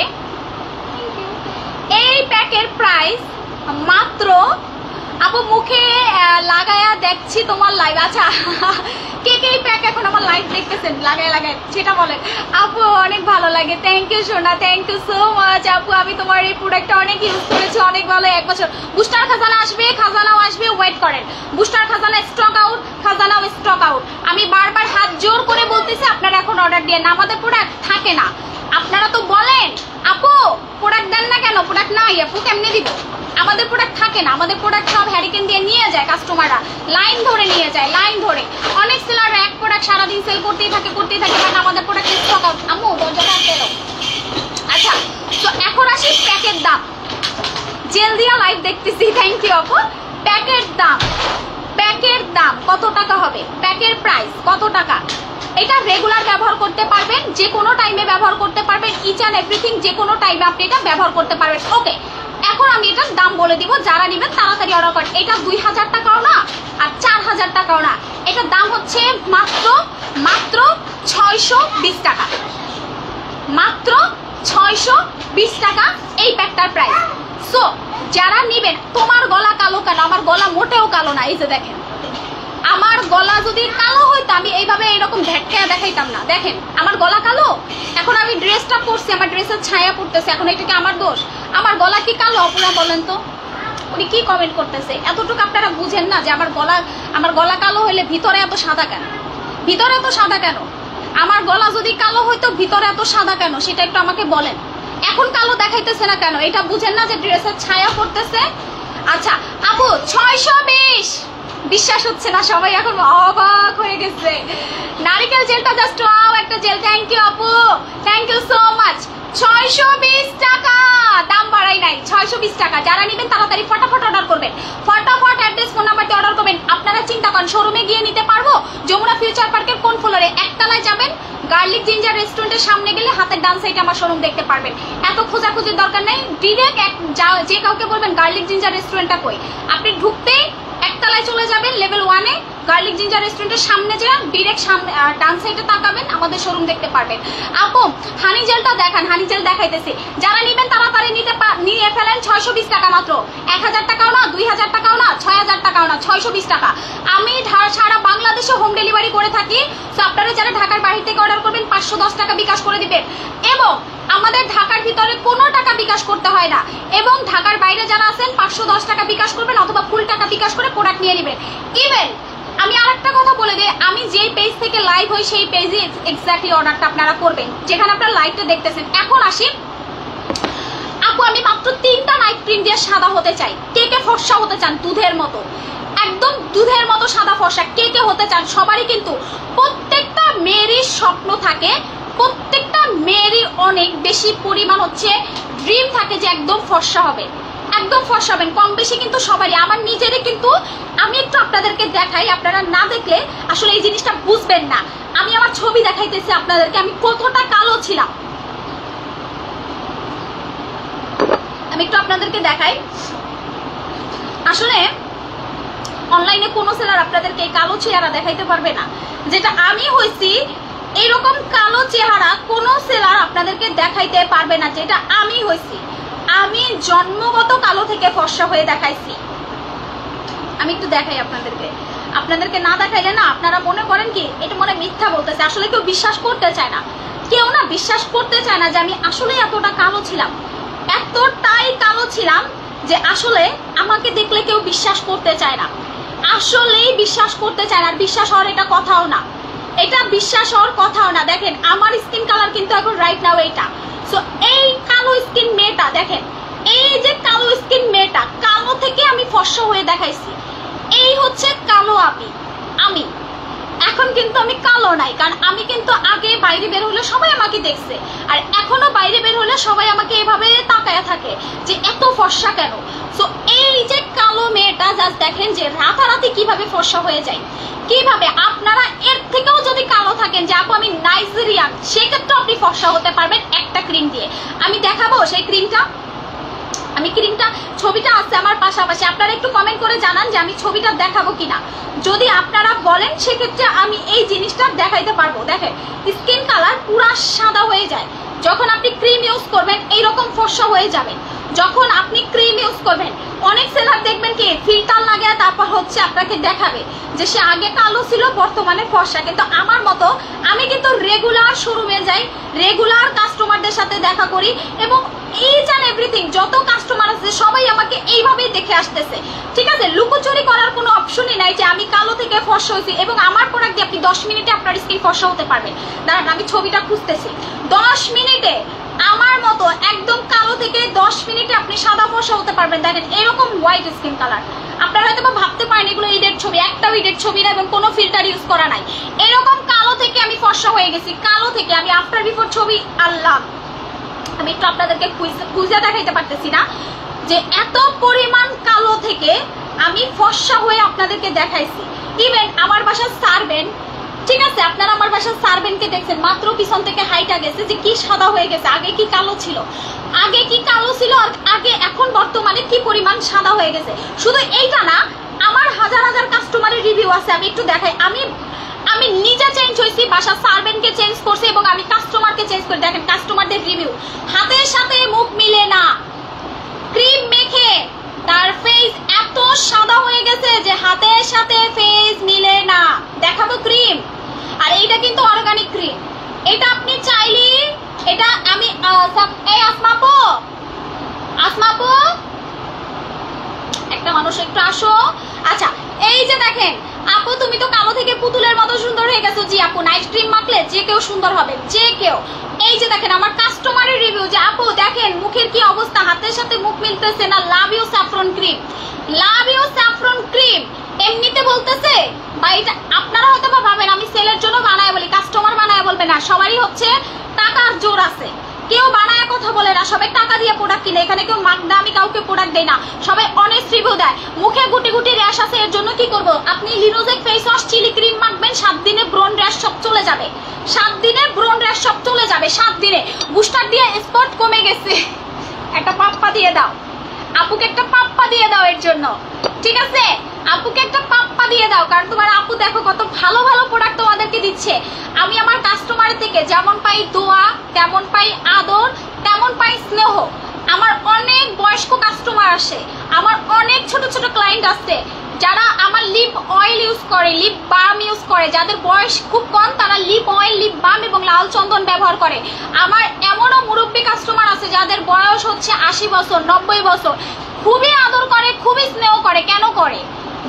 এই প্যাকের প্রাইস মাত্র, আপু মুখে লাগায়া দেখছি তোমার লাইভ। আচ্ছা কে কে এই প্যাক এখন আমার লাইভ দেখতেছেন লাগায় লাগায় সেটা বলেন। আপু অনেক ভালো লাগে, থ্যাংক ইউ সোনা, থ্যাংক ইউ সো মাচ। আপু আমি তোমার এই প্রোডাক্টটা অনেক ইউজ করেছি, অনেক ভালো, 1 বছর। বুস্টার খাজানা আসবে, খাজানাও আসবে, ওয়েট করেন। বুস্টার খাজানা স্টক আউট, খাজানাও স্টক আউট। আমি বারবার হাত জোর করে বলতেছি আপনারা এখন অর্ডার দিয়ে না, আমাদের প্রোডাক্ট থাকে না। আপনারা তো বলেন আপু প্রোডাক্ট দেন না কেন, প্রোডাক্ট নাই আপু কেমনে দিব? আমাদের প্রোডাক্ট থাকে না, আমাদের প্রোডাক্ট সব হ্যারিকেন দিয়ে নিয়ে যায় কাস্টমাররা, লাইন ধরে নিয়ে যায়, লাইন ধরে। অনেক সেলার এক প্রোডাক্ট সারাদিন সেল করতেই থাকে, বাট আমাদের প্রোডাক্ট স্টক আউট। আম্মু দরজাটা পেলো। আচ্ছা তো এখন আসি প্যাকের দাম। জেল দিয়া লাইভ দেখতেছি, থ্যাংক ইউ আপু। প্যাকের দাম, প্যাকের দাম কত টাকা হবে? প্যাকের প্রাইস কত টাকা? এটা রেগুলার ব্যবহার করতে পারবেন, যে কোনো টাইমে ব্যবহার করতে পারবেন, ইচ অ্যান্ড এভরিথিং যে কোনো টাইমে আপনি এটা ব্যবহার করতে পারবেন। ওকে এখন আমি এটার দাম বলে দিব, যারা নেবেন তাড়াতাড়ি অর্ডার করেন। এটা 2000 টাকাও না আর 4000 টাকাও না, এটার দাম হচ্ছে মাত্র মাত্র 620 টাকা, মাত্র 620 টাকা এই প্যাকটার প্রাইস। সো যারা নেবেন, তোমার গলা কালো কেন? আমার গলা মোটেও কালো না, এই যে দেখেন আমার গলা যদি কালো হইতো আমি এইভাবে এরকম ভেটকায়া দেখাইতাম না। দেখেন আমার গলা কালো, এখন আমি ড্রেসটা পরছি, আমার ড্রেসের ছায়া পড়তেছে, এখন এটা কি আমার দোষ? আমার গলা কি কালো? আপনারা বলেন তো, উনি কি কমেন্ট করতেছে? এতটুকু আপনারা বুঝেন না যে আমার গলা কালো হইলে ভিতরে এত সাদা কেন? ভিতরে এত সাদা কেন? আমার গলা যদি কালো হইতো ভিতরে এত সাদা কেন সেটা একটু আমাকে বলেন। এখন কালো দেখাইতেছে না কেন? এটা বুঝেন না যে ড্রেসের ছায়া পড়তেছে? আচ্ছা আপু 620, বিশ্বাস হচ্ছে না, সবাই এখন অবাক হয়ে গেছে। নারিকেল জেলটা জাস্ট ওয়াও একটা জেল, থ্যাংক ইউ আপু, থ্যাংক ইউ সো মাচ। 620 টাকা, দাম বাড়াই নাই, 620 টাকা। যারা নেবেন তাড়াতাড়ি ফটাফট অর্ডার করবেন, ফটাফট অ্যাড্রেস ফোন নাম্বার দিয়ে অর্ডার করবেন। আপনারা চিন্তা করেন শোরুমে গিয়ে নিতে পারবো? যমুনা ফিউচার পার্কের কোন ফ্লোরে? একতলায় যাবেন, গার্লিক জিঞ্জার রেস্টুরেন্টের সামনে গেলে হাতের ডান সাইডে আমার শোরুম দেখতে পারবেন। এত খোঁজাখুঁজির দরকার নেই, ডিরেক্ট যে কাউকে বলবেন গার্লিক জিঞ্জার রেস্টুরেন্টটা কই, আপনি ঢুকতেই একতলায় চলে যাবেন, লেভেল 1-এ গার্লিক জিঞ্জার রেস্টুরেন্টের সামনে যান, ডিরেক্ট সামনে ডান সাইডে তাকাবেন, আমাদের শোরুম দেখতে পারবেন। আপু হানি জেলটা দেখান, হানি জেল দেখাইতেছি। যারা নেবেন তাড়াতাড়ি নিয়ে ফেলেন, 620 টাকা মাত্র। 1000 টাকাও না, 2000 টাকাও না, 6000 টাকাও না, 620 টাকা। আমি সারা বাংলাদেশে হোম ডেলিভারি করে থাকি। তো আপনারা যারা ঢাকার বাহির থেকে অর্ডার করবেন 510 টাকা বিকাশ করে দিবেন, এবং আমাদের ঢাকার ভিতরে কোনো টাকা বিকাশ করতে হয় না, এবং ঢাকার বাইরে যারা আছেন 510 টাকা বিকাশ করবেন অথবা ফুল টাকা বিকাশ করে প্রোডাক্ট নিয়ে নেবেন। ইভেন আমি আরেকটা কথা বলে দেয়, আমি যেই পেজ থেকে লাইভ হই সেই পেজে এক্স্যাক্টলি অর্ডারটা আপনারা করবেন, যেখানে আপনারা লাইভটা দেখতেছেন। এখন আসি আপু, আমি মাত্র 3টা নাইট ক্রিম দিয়ে সাদা হতে চাই। কে কে ফর্সা হতে চান? দুধের মতো, একদম দুধের মতো সাদা ফর্সা কে কে হতে চান? সবারই কিন্তু প্রত্যেকটা মেয়েরই স্বপ্ন থাকে, প্রত্যেকটা মেয়েরই অনেক বেশি পরিমাণ হচ্ছে ড্রিম থাকে যে একদম ফর্সা হবে, একদম ফর্সা হবেন। কম বেশি কিন্তু সবারই, আমার নিজেরই কিন্তু। আমি একটু আপনাদেরকে দেখাই, আপনারা না দেখলে আসলে এই জিনিসটা বুঝবেন না। আমি আমার ছবি দেখাইতেছি আপনাদেরকে, আমি কতটা কালো ছিলাম। আমি একটু আপনাদেরকে দেখাই। আসলে অনলাইনে কোনো সেলার আপনাদেরকে এই কালো চেহারা দেখাইতে পারবে না যেটা আমি হইছি। এইরকম কালো চেহারা কোনো সেলার আপনাদেরকে দেখাইতে পারবে না যেটা আমি হইছি। আমি জন্মগত কালো থেকে ফর্সা হয়ে দেখাইছি। আমি একটু দেখাই আপনাদেরকে, আপনাদেরকে না দেখাইলে না আপনারা মনে করেন কি এটা মনে মিথ্যা বলতেছে। আসলে কেউ বিশ্বাস করতে চায় না, কেউ না বিশ্বাস করতে চায় না যে আমি আসলে এতটা কালো ছিলাম, এতটাই কালো ছিলাম যে আসলে আমাকে দেখলে কেউ বিশ্বাস করতে চায় না, আসলেই বিশ্বাস করতে চায় না। আর বিশ্বাস হওয়ার এটা কথাও না, এটা বিশ্বাস হওয়ার কথাও না। দেখেন আমার স্কিন কালার কিন্তু এখন রাইট নাও এইটা। সো এই কালো স্কিন মেয়েটা দেখেন, এই যে কালো স্কিন মেয়েটা, কালো থেকে আমি ফর্সা হয়ে দেখাইছি। এই হচ্ছে কালো আমি এখন কিন্তু আমি কালো নাই, কারণ আমি কিন্তু আগে বাইরে বের হলে সবাই আমাকে দেখছে, আর এখনো বাইরে বের হলে সবাই আমাকে এভাবে তাকায়া থাকে যে এত ফর্সা কেন। সো এই যে কালো মেয়েটা জাস্ট দেখেন যে রাতারাতি কিভাবে ফর্সা হয়ে যায়, কিভাবে। আপনারা এর থেকেও যদি কালো থাকেন যে আপু আমি নাইজেরিয়ান, সেক্ষেত্রে আপনি ফর্সা হতে পারবেন একটা ক্রিম দিয়ে। আমি দেখাবো সেই ক্রিমটা, আমি ক্রিমটা ছবিটা আছে আমার পাশাপাশি, আপনারা একটু কমেন্ট করে জানান যে আমি ছবিটা দেখাবো কিনা। যদি আপনারা বলেন সেক্ষেত্রে আমি এই জিনিসটা দেখাইতে পারবো। দেখেন স্কিন কালার পুরা সাদা হয়ে যায় যখন আপনি ক্রিম ইউজ করবেন, এইরকম ফর্সা হয়ে যাবেন যখন আপনি ক্রিম ইউজ করবেন। অনেক সেলার দেখবেন কি ফিল্টার লাগে তারপর হচ্ছে আপনাকে দেখাবে যে সে আগে কালো ছিল বর্তমানে ফর্সা, কিন্তু আমার মতো আমি কিন্তু রেগুলার শোরুমে যাই, রেগুলার কাস্টমারদের সাথে দেখা করি, এবং ইচ অ্যান্ড এভরিথিং যত কাস্টমার আছে সবাই আমাকে এইভাবেই দেখে আসতেছে। ঠিক আছে, লুকোচুরি করার কোনো অপশনই নাই যে আমি কালো থেকে ফর্সা হয়েছি। এবং আমার প্রোডাক্ট দিয়ে আপনি 10 মিনিটে আপনার স্কিন ফর্সা হতে পারবেন। দাঁড়ান আমি ছবিটা খুঁজতেছি। 10 মিনিটে আমার মতো একদম কালো থেকে 10 মিনিটে আপনি সাদা ফর্সা হতে পারবেন। দেখেন এরকম হোয়াইট স্কিন কালার। আপনারা হয়তো ভাবতে পারেন এগুলো ইডের ছবি, একটাও ইডের ছবি না এবং কোনো ফিল্টার ইউজ করা নাই। এরকম কালো থেকে আমি ফর্সা হয়ে গেছি, কালো থেকে। আমি আফটার বিফোর ছবি আল্লাহ আমি একটু আপনাদেরকে খুঁজে দেখাইতে পারতেছি না যে এত পরিমাণ কালো থেকে আমি ফর্সা হয়ে আপনাদেরকে দেখাইছি। ইভেন আমার বাসার সার্ভেন্ট, ঠিক আছে আপনারা আমার বাসার সার্ভেন্টকে দেখছেন মাত্র পিছন থেকে হাইটা গেছে যে কি সাদা হয়ে গেছে, আগে কি কালো ছিল, আগে কি কালো ছিল আর আগে এখন বর্তমানে কি পরিমাণ সাদা হয়ে গেছে। শুধু এইটা না, আমার হাজার হাজার কাস্টমারের রিভিউ আছে, আমি একটু দেখাই। আমি নিজে চেঞ্জ হয়েছি, বাসার সার্ভেন্টকে চেঞ্জ করছি এবং আমি কাস্টমারকে চেঞ্জ করি। দেখেন কাস্টমারদের রিভিউ, হাতের সাথে মুখ মিলে না, ক্রিম মেখে তার ফেস এত সাদা হয়ে গেছে যে হাতের সাথে ফেস মিলে না। দেখাবো ক্রিম, আর এইটা কিন্তু অর্গানিক ক্রিম। এটা আপনি চাইলে এটা আমি এই আসমাপু একটা মানুষ একটু আসো। আচ্ছা এই যে দেখেন আপু তুমি তো কালো থেকে পুতুলের মতো সুন্দর হয়ে গেছো। জি আপু নাইট ক্রিম মাখলে যে কেউ সুন্দর হবে, যে কেউ। এই যে দেখেন আমার কাস্টমারের রিভিউ যে আপু দেখেন মুখের কি অবস্থা, হাতের সাথে মুখ মিলতেছে না। Love you saffron cream, love you saffron cream. এমনিতে বলতেছে বা এটা আপনারা হয়তো ভাবেন আমি সেলের জন্য বানায় বলি, কাস্টমার বানায় বলবে না। সবারই হচ্ছে টাকার জোর আছে, কেউ বানায় কথা বলে না, সবাই টাকা দিয়ে প্রোডাক্ট কিনে। এখানে কেউ মাগনা আমি কাউকে প্রোডাক্ট দেয় না, সবাই অনেস্ট রিভিউ দেয়। মুখে গুটি গুটি র্যাশ আছে, এর জন্য কি করব, আপনি লিনোজেক ফেস ওয়াশ চিলি ক্রিম মাখবেন, 7 দিনে ব্রন র্যাশ সব চলে যাবে। 7 দিনে ব্রন র্যাশ সব চলে যাবে, 7 দিনে। বুস্টার দিয়ে স্পট কমে গেছে, একটা পাপ্পা দিয়ে দাও আপুকে, একটা পাপ্পা দিয়ে দাও এর জন্য, ঠিক আছে আপুকে একটা পাপ্পা দিয়ে দাও। কারণ তোমার আপু দেখো কত ভালো ভালো প্রোডাক্ট তোমাদেরকে দিচ্ছে। আমি আমার কাস্টমার থেকে যেমন পাই দোয়া, তেমন পাই আদর, তেমন পাই স্নেহ। আমার অনেক বয়স্ক কাস্টমার আসে, আমার অনেক ছোট ছোট ক্লায়েন্ট আছে যারা আমার লিপ অয়েল ইউজ করে, লিপ বাম ইউজ করে। যাদের বয়স খুব কম তারা লিপ অয়েল, লিপ বাম এবং লাল চন্দন ব্যবহার করে। আমার এমনও মুরব্বী কাস্টমার আছে যাদের বয়স হচ্ছে 80 বছর, 90 বছর, খুবই আদর করে, খুবই স্নেহ করে। কেন করে?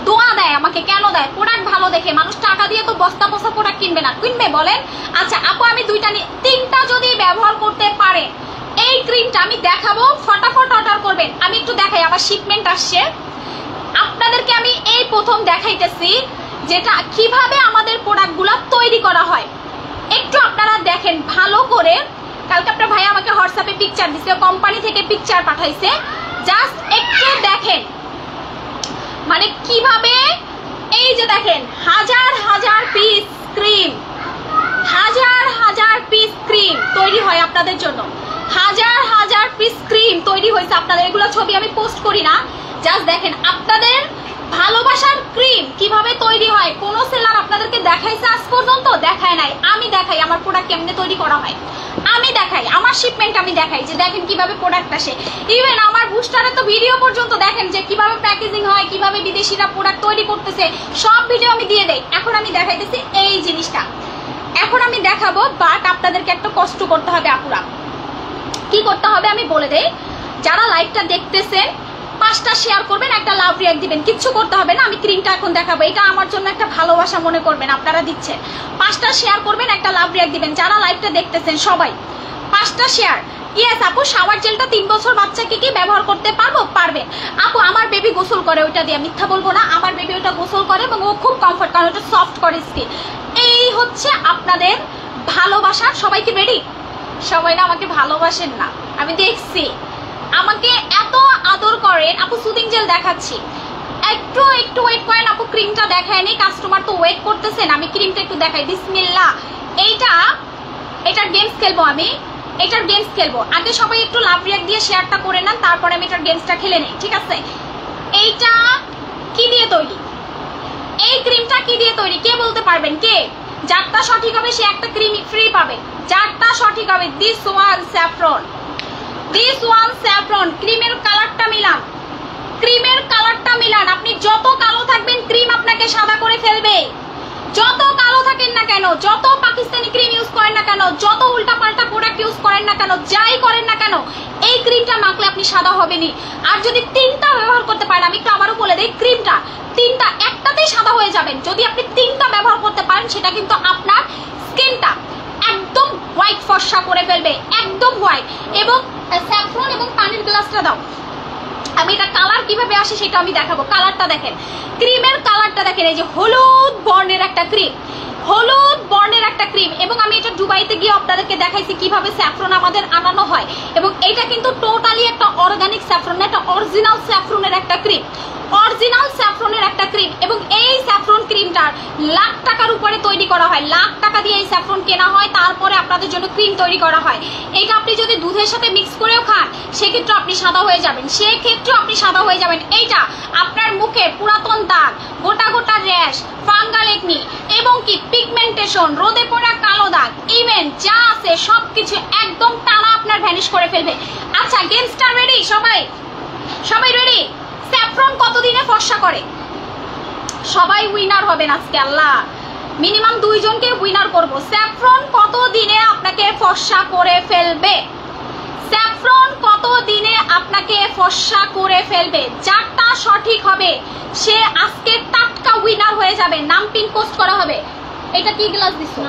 দোয়া দেয় আমাকে, কেন দেয়? প্রোডাক্ট ভালো দেখে। মানুষ টাকা দিয়ে তো বস্তা বস্তা প্রোডাক্ট কিনবে না, কিনবে বলেন? আচ্ছা আপু আমি দুইটা তিনটা যদি ব্যবহার করতে পারে এই ক্রিমটা আমি দেখাবো, ফটাফট অর্ডার করবেন। আমি একটু দেখাই, আমার শিপমেন্ট আসছে আপনাদেরকে। আমি এই প্রথম দেখাইতেছি যেটা কিভাবে আমাদের প্রোডাক্টগুলো তৈরি করা হয়। একটু আপনারা দেখেন ভালো করে। কালকে আপনার ভাই আমাকে হোয়াটসঅ্যাপে পিকচার দিচ্ছে, কোম্পানি থেকে পিকচার পাঠাইছে, জাস্ট একটু দেখেন মানে কিভাবে। এই যে দেখেন হাজার হাজার পিস ক্রিম, হাজার হাজার পিস ক্রিম তৈরি হয় আপনাদের জন্য, হাজার হাজার পিস ক্রিম তৈরি হয়েছে আপনাদের। এগুলো ছবি আমি পোস্ট করি না, জাস্ট দেখেন আপনাদের ভালোবাসার ক্রিম কিভাবে তৈরি হয়। কোন সেলার আপনাদেরকে দেখাইছে আজ পর্যন্ত? দেখায় নাই। আমি দেখাই আমার প্রোডাক্ট কেমনে তৈরি করা হয়, আমি দেখাই আমার শিপমেন্ট, আমি দেখাই যে দেখেন কিভাবে প্রোডাক্ট আসে। ইভেন আমার বুস্টারে তো ভিডিও পর্যন্ত দেখেন যে কিভাবে প্যাকেজিং হয়, কিভাবে বিদেশিরা প্রোডাক্ট তৈরি করতেছে, সব ভিডিও আমি দিয়ে দেই। এখন আমি দেখাইতেছি এই জিনিসটা, এখন আমি দেখাবো, বাট আপনাদেরকে একটা কষ্ট করতে হবে আপুরা। কি করতে হবে আমি বলে দেই। যারা লাইভটা দেখতেছেন 5টা শেয়ার করবেন, একটা লাভ রিঅ্যাক্ট দিবেন, কিচ্ছু করতে হবে না। আমি ক্রিমটা এখন দেখাবো, এটা আমার জন্য একটা ভালোবাসা মনে করবেন, আপনারা দিচ্ছেন। 5টা শেয়ার করবেন, একটা লাভ রিঅ্যাক্ট দিবেন, যারা লাইভটা দেখতেছেন সবাই 5টা শেয়ার। ইয়েস আপু শাওয়ার জেলটা 3 বছর বাচ্চাকে কি ব্যবহার করতে পারবো? পারবেন আপু। আমার বেবি গোসল করে ওইটা দিয়ে, মিথ্যা বলবো না, আমার বেবি ওটা গোসল করে এবং ও খুব কমফর্ট, কারণ ওটা সফট করে স্কিন। এই হচ্ছে আপনাদের ভালোবাসা। সবাই কি রেডি? সবাই না আমাকে ভালোবাসেন না, আমি দেখছি আমাকে এত আদর করেন। আপু সুদিং জেল দেখাচ্ছি, একটু একটু ওয়েট করেন আপু, ক্রিমটা দেখায়নি, কাস্টমার তো ওয়েট করতেছেন, আমি ক্রিমটা একটু দেখাই। বিসমিল্লাহ। এটার গেমস খেলবো আমি, এটার গেমস খেলবো। আগে সবাই একটু লাভ রিঅ্যাক্ট দিয়ে শেয়ারটা করে নেন, তারপরে আমি এটার গেমসটা খেলে নেই, ঠিক আছে? এইটা কি দিয়ে তৈরি? এই ক্রিমটা কি দিয়ে তৈরি কে বলতে পারবেন? কে? যারটা সঠিক হবে সে একটা ক্রিম ফ্রি পাবে, যারটা সঠিক হবে। This one saffron, this one saffron. ক্রিমের কালারটা মিলান, ক্রিমের কালারটা মিলান। আপনি যত কালো থাকবেন ক্রিম আপনাকে সাদা করে ফেলবে। যত কালো থাকেন না কেন, যত পাকিস্তানি ক্রিম ইউজ করেন না কেন, যত উল্টা পাল্টা প্রোডাক্ট ইউজ করেন না কেন, যাই করেন না কেন, এই ক্রিমটা মাখলে আপনি সাদা হবেনই। আর যদি 3টা ব্যবহার করতে পারেন, আমি একটু আবারও বলে দেই, ক্রিমটা 3টা একটাতেই সাদা হয়ে যাবেন। যদি আপনি 3টা ব্যবহার করতে পারেন, সেটা কিন্তু আপনার স্কিনটা একদম হোয়াইট ফর্সা করে ফেলবে, একদম হোয়াইট। এবং স্যাফরন এবং পানির গ্লাসটা দাও, আমি এটা কালার কিভাবে আসে সেটা আমি দেখাবো। কালারটা দেখেন, ক্রিমের কালারটা দেখেন, এই যে হলুদ বর্ণের একটা ক্রিম, হলুদ বর্ণের একটা ক্রিম। এবং আমি এটা দুবাইতে গিয়ে আপনাদেরকে দেখাইছি কিভাবে স্যাফরন আমাদের আনানো হয়। এবং এটা কিন্তু টোটালি একটা অর্গানিক স্যাফরন, একটা অরিজিনাল স্যাফরনের একটা ক্রিম, অরিজিনাল স্যাফরনের একটা ক্রিম। এবং এই স্যাফরন ক্রিমটার লাখ টাকার উপরে তৈরি করা হয়, লাখ টাকা দিয়ে এই স্যাফরন কেনা হয়, তারপরে আপনাদের জন্য ক্রিম তৈরি করা হয়। এটা আপনি যদি দুধের সাথে মিক্স করেও খান সেক্ষেত্রে আপনি সাদা হয়ে যাবেন, সেক্ষেত্রে আপনি সাদা হয়ে যাবেন। এইটা আপনার মুখে পুরাতন দাগ, গোটা গোটা র্যাশ, ফাঙ্গাল একনি এবং কি পিগমেন্টেশন, রোদে পড়া কালো দাগ, ইভেন যা আছে সবকিছু একদম টানা আপনার ভ্যানিশ করে ফেলবে। আচ্ছা গেমসটা রেডি? সবাই সবাই রেডি? স্যাফরন কতদিনে ফর্সা করে? সবাই উইনার হবেন আজকে, আল্লাহ মিনিমাম 2 জনকে উইনার করব। স্যাফরন কত দিনে আপনাকে ফর্সা করে ফেলবে? স্যাফরন কত দিনে আপনাকে ফর্সা করে ফেলবে? যারটা সঠিক হবে সে আজকে টাটকা উইনার হয়ে যাবে, নাম পিন পোস্ট করা হবে। এটা কি গ্লাস দিছো?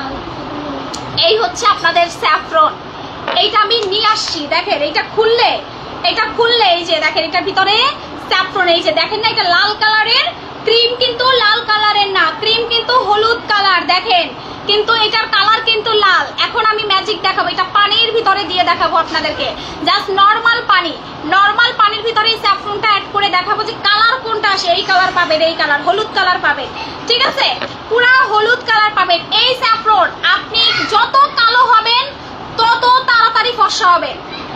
এই হচ্ছে আপনাদের স্যাফরন। এইটা আমি নিয়ে আসছি, দেখেন এটা খুললে, এটা খুললে এই যে দেখেন এটার ভিতরে স্যাফরন, এই যে দেখেন না, এটা লাল কালারের ক্রিম, কিন্তু লাল কালারের না, ক্রিম কিন্তু হলুদ কালার দেখেন, কিন্তু এটার কালার কিন্তু লাল। এখন আমি ম্যাজিক দেখাবো, এটা পানির ভিতরে দিয়ে দেখাবো আপনাদেরকে, জাস্ট নর্মাল পানি, নর্মাল পানির ভিতরে এই স্যাফরনটা অ্যাড করে দেখাবো যে কালার কোনটা আসে। এই কালার পাবেন, এই কালার হলুদ কালার পাবেন, ঠিক আছে, পুরা হলুদ কালার পাবেন। এই স্যাফরন আপনি যত কালো হবেন তত তাড়াতাড়ি ফর্সা হবেন।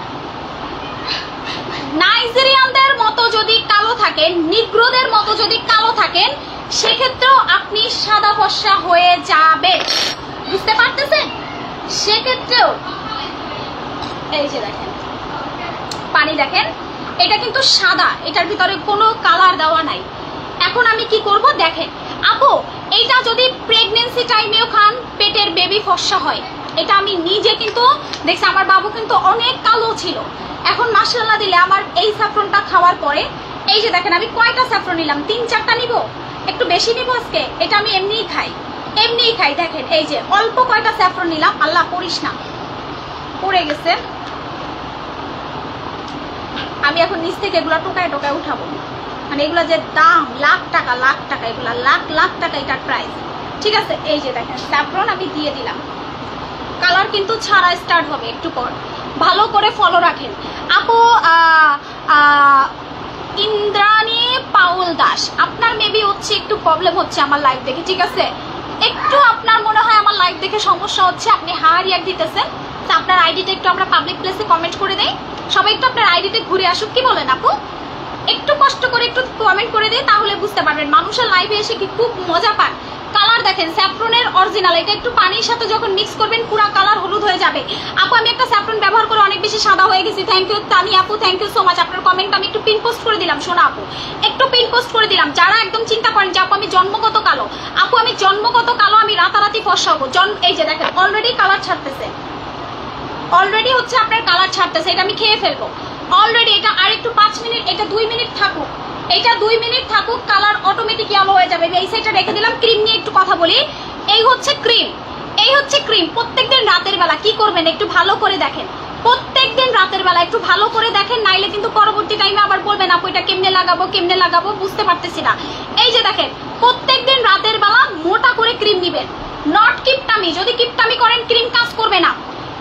নাইজেরিয়ানদের মতো যদি কালো থাকেন, নিগ্রোদের মতো যদি কালো থাকেন, সেক্ষেত্রেও আপনি সাদা ফর্সা হয়ে যাবেন, বুঝতে পারতেছেন? সেক্ষেত্রেও এই যে দেখেন পানি, দেখেন এটা কিন্তু সাদা, এটার ভিতরে কোনো কালার দেওয়া নাই। এখন আমি কি করব দেখেন আপু, এইটা যদি প্রেগনেন্সি টাইমেও খান পেটের বেবি ফর্সা হয়। এটা আমি নিজে কিন্তু দেখছি, আমার বাবু কিন্তু অনেক কালো ছিল, এখন মাশাআল্লাহ দিলে আমার এই স্যাফরনটা খাওয়ার পরে এই যে দেখেন আমি কয়টা স্যাফরন নিলাম, 3-4টা নিব, একটু বেশি নিব আজকে। এটা আমি এমনিই খাই দেখেন এই যে অল্প কয়টা স্যাফরন নিলাম। আল্লাহ করিস না, পড়ে গেছে। আমি এখন নিচ থেকে এগুলো টোকায় টোকায় উঠাবো, মানে এগুলো যে দাম লাখ টাকা এগুলা লাখ টাকা এটার প্রাইস, ঠিক আছে। এই যে দেখেন স্যাফরন আমি দিয়ে দিলাম, কালার কিন্তু ছাড়া স্টার্ট হবে একটু পর, ভালো করে ফলো রাখেন। আপু ইন্দ্রাণী পাউল দাস, আপনার মেবি হচ্ছে একটু প্রবলেম হচ্ছে আমার লাইভ দেখে, ঠিক আছে। একটু আপনার মনে হয় আমার লাইভ দেখে সমস্যা হচ্ছে, আপনি রিয়াক্ট দিতেছেন। তো আপনার আইডিটা একটু আমরা পাবলিক প্লেসে কমেন্ট করে দেই, সবাই একটু আপনার আইডিতে ঘুরে আসুক, কি বলেন আপু? একটু কষ্ট করে একটু কমেন্ট করে দেয়, তাহলে বুঝতে পারবেন মানুষের লাইভে এসে কি খুব মজা পান। কালার দেখেন স্যাফরনের অরিজিনাল, এটা একটু পানির সাথে যখন মিক্স করবেন পুরো কালার হলুদ হয়ে যাবে। আপু আমি একটা স্যাফরন ব্যবহার করে অনেক বেশি সাদা হয়ে গেছি। থ্যাংক ইউ তানি আপু, থ্যাংক ইউ সো মাচ। আপনার কমেন্ট আমি একটু পিন পোস্ট করে দিলাম, শোনা আপু একটু পিন পোস্ট করে দিলাম। যারা একদম চিন্তা করেন যে আপু আমি জন্মগত কালো, আপু আমি জন্মগত কালো, আমি রাতারাতি ফর্সা হবো। এই যে দেখেন অলরেডি কালার ছাড়তেছে, অলরেডি হচ্ছে আপনার কালার ছাড়তেছে, এটা আমি খেয়ে ফেলবো অলরেডি। এটা আর একটু 5 মিনিট, এটা 2 মিনিট থাকুক, এটা 2 মিনিট থাকুক, কালার অটোমেটিক ইয়েলো হয়ে যাবে। এই সাইডটা রেখে দিলাম। ক্রিম নিয়ে একটু কথা বলি। এই হচ্ছে ক্রিম, প্রত্যেকদিন রাতের বেলা কি করবেন একটু ভালো করে দেখেন, প্রত্যেকদিন রাতের বেলা একটু ভালো করে দেখেন, নাইলে কিন্তু পরবর্তী টাইমে আবার বলবেন আপু এটা কেমনে লাগাবো বুঝতে পারতেছি না। এই যে দেখেন প্রত্যেকদিন রাতের বেলা মোটা করে ক্রিম নিবেন, নট কিপটামি। যদি কিপটামি করেন ক্রিম কাজ করবে না,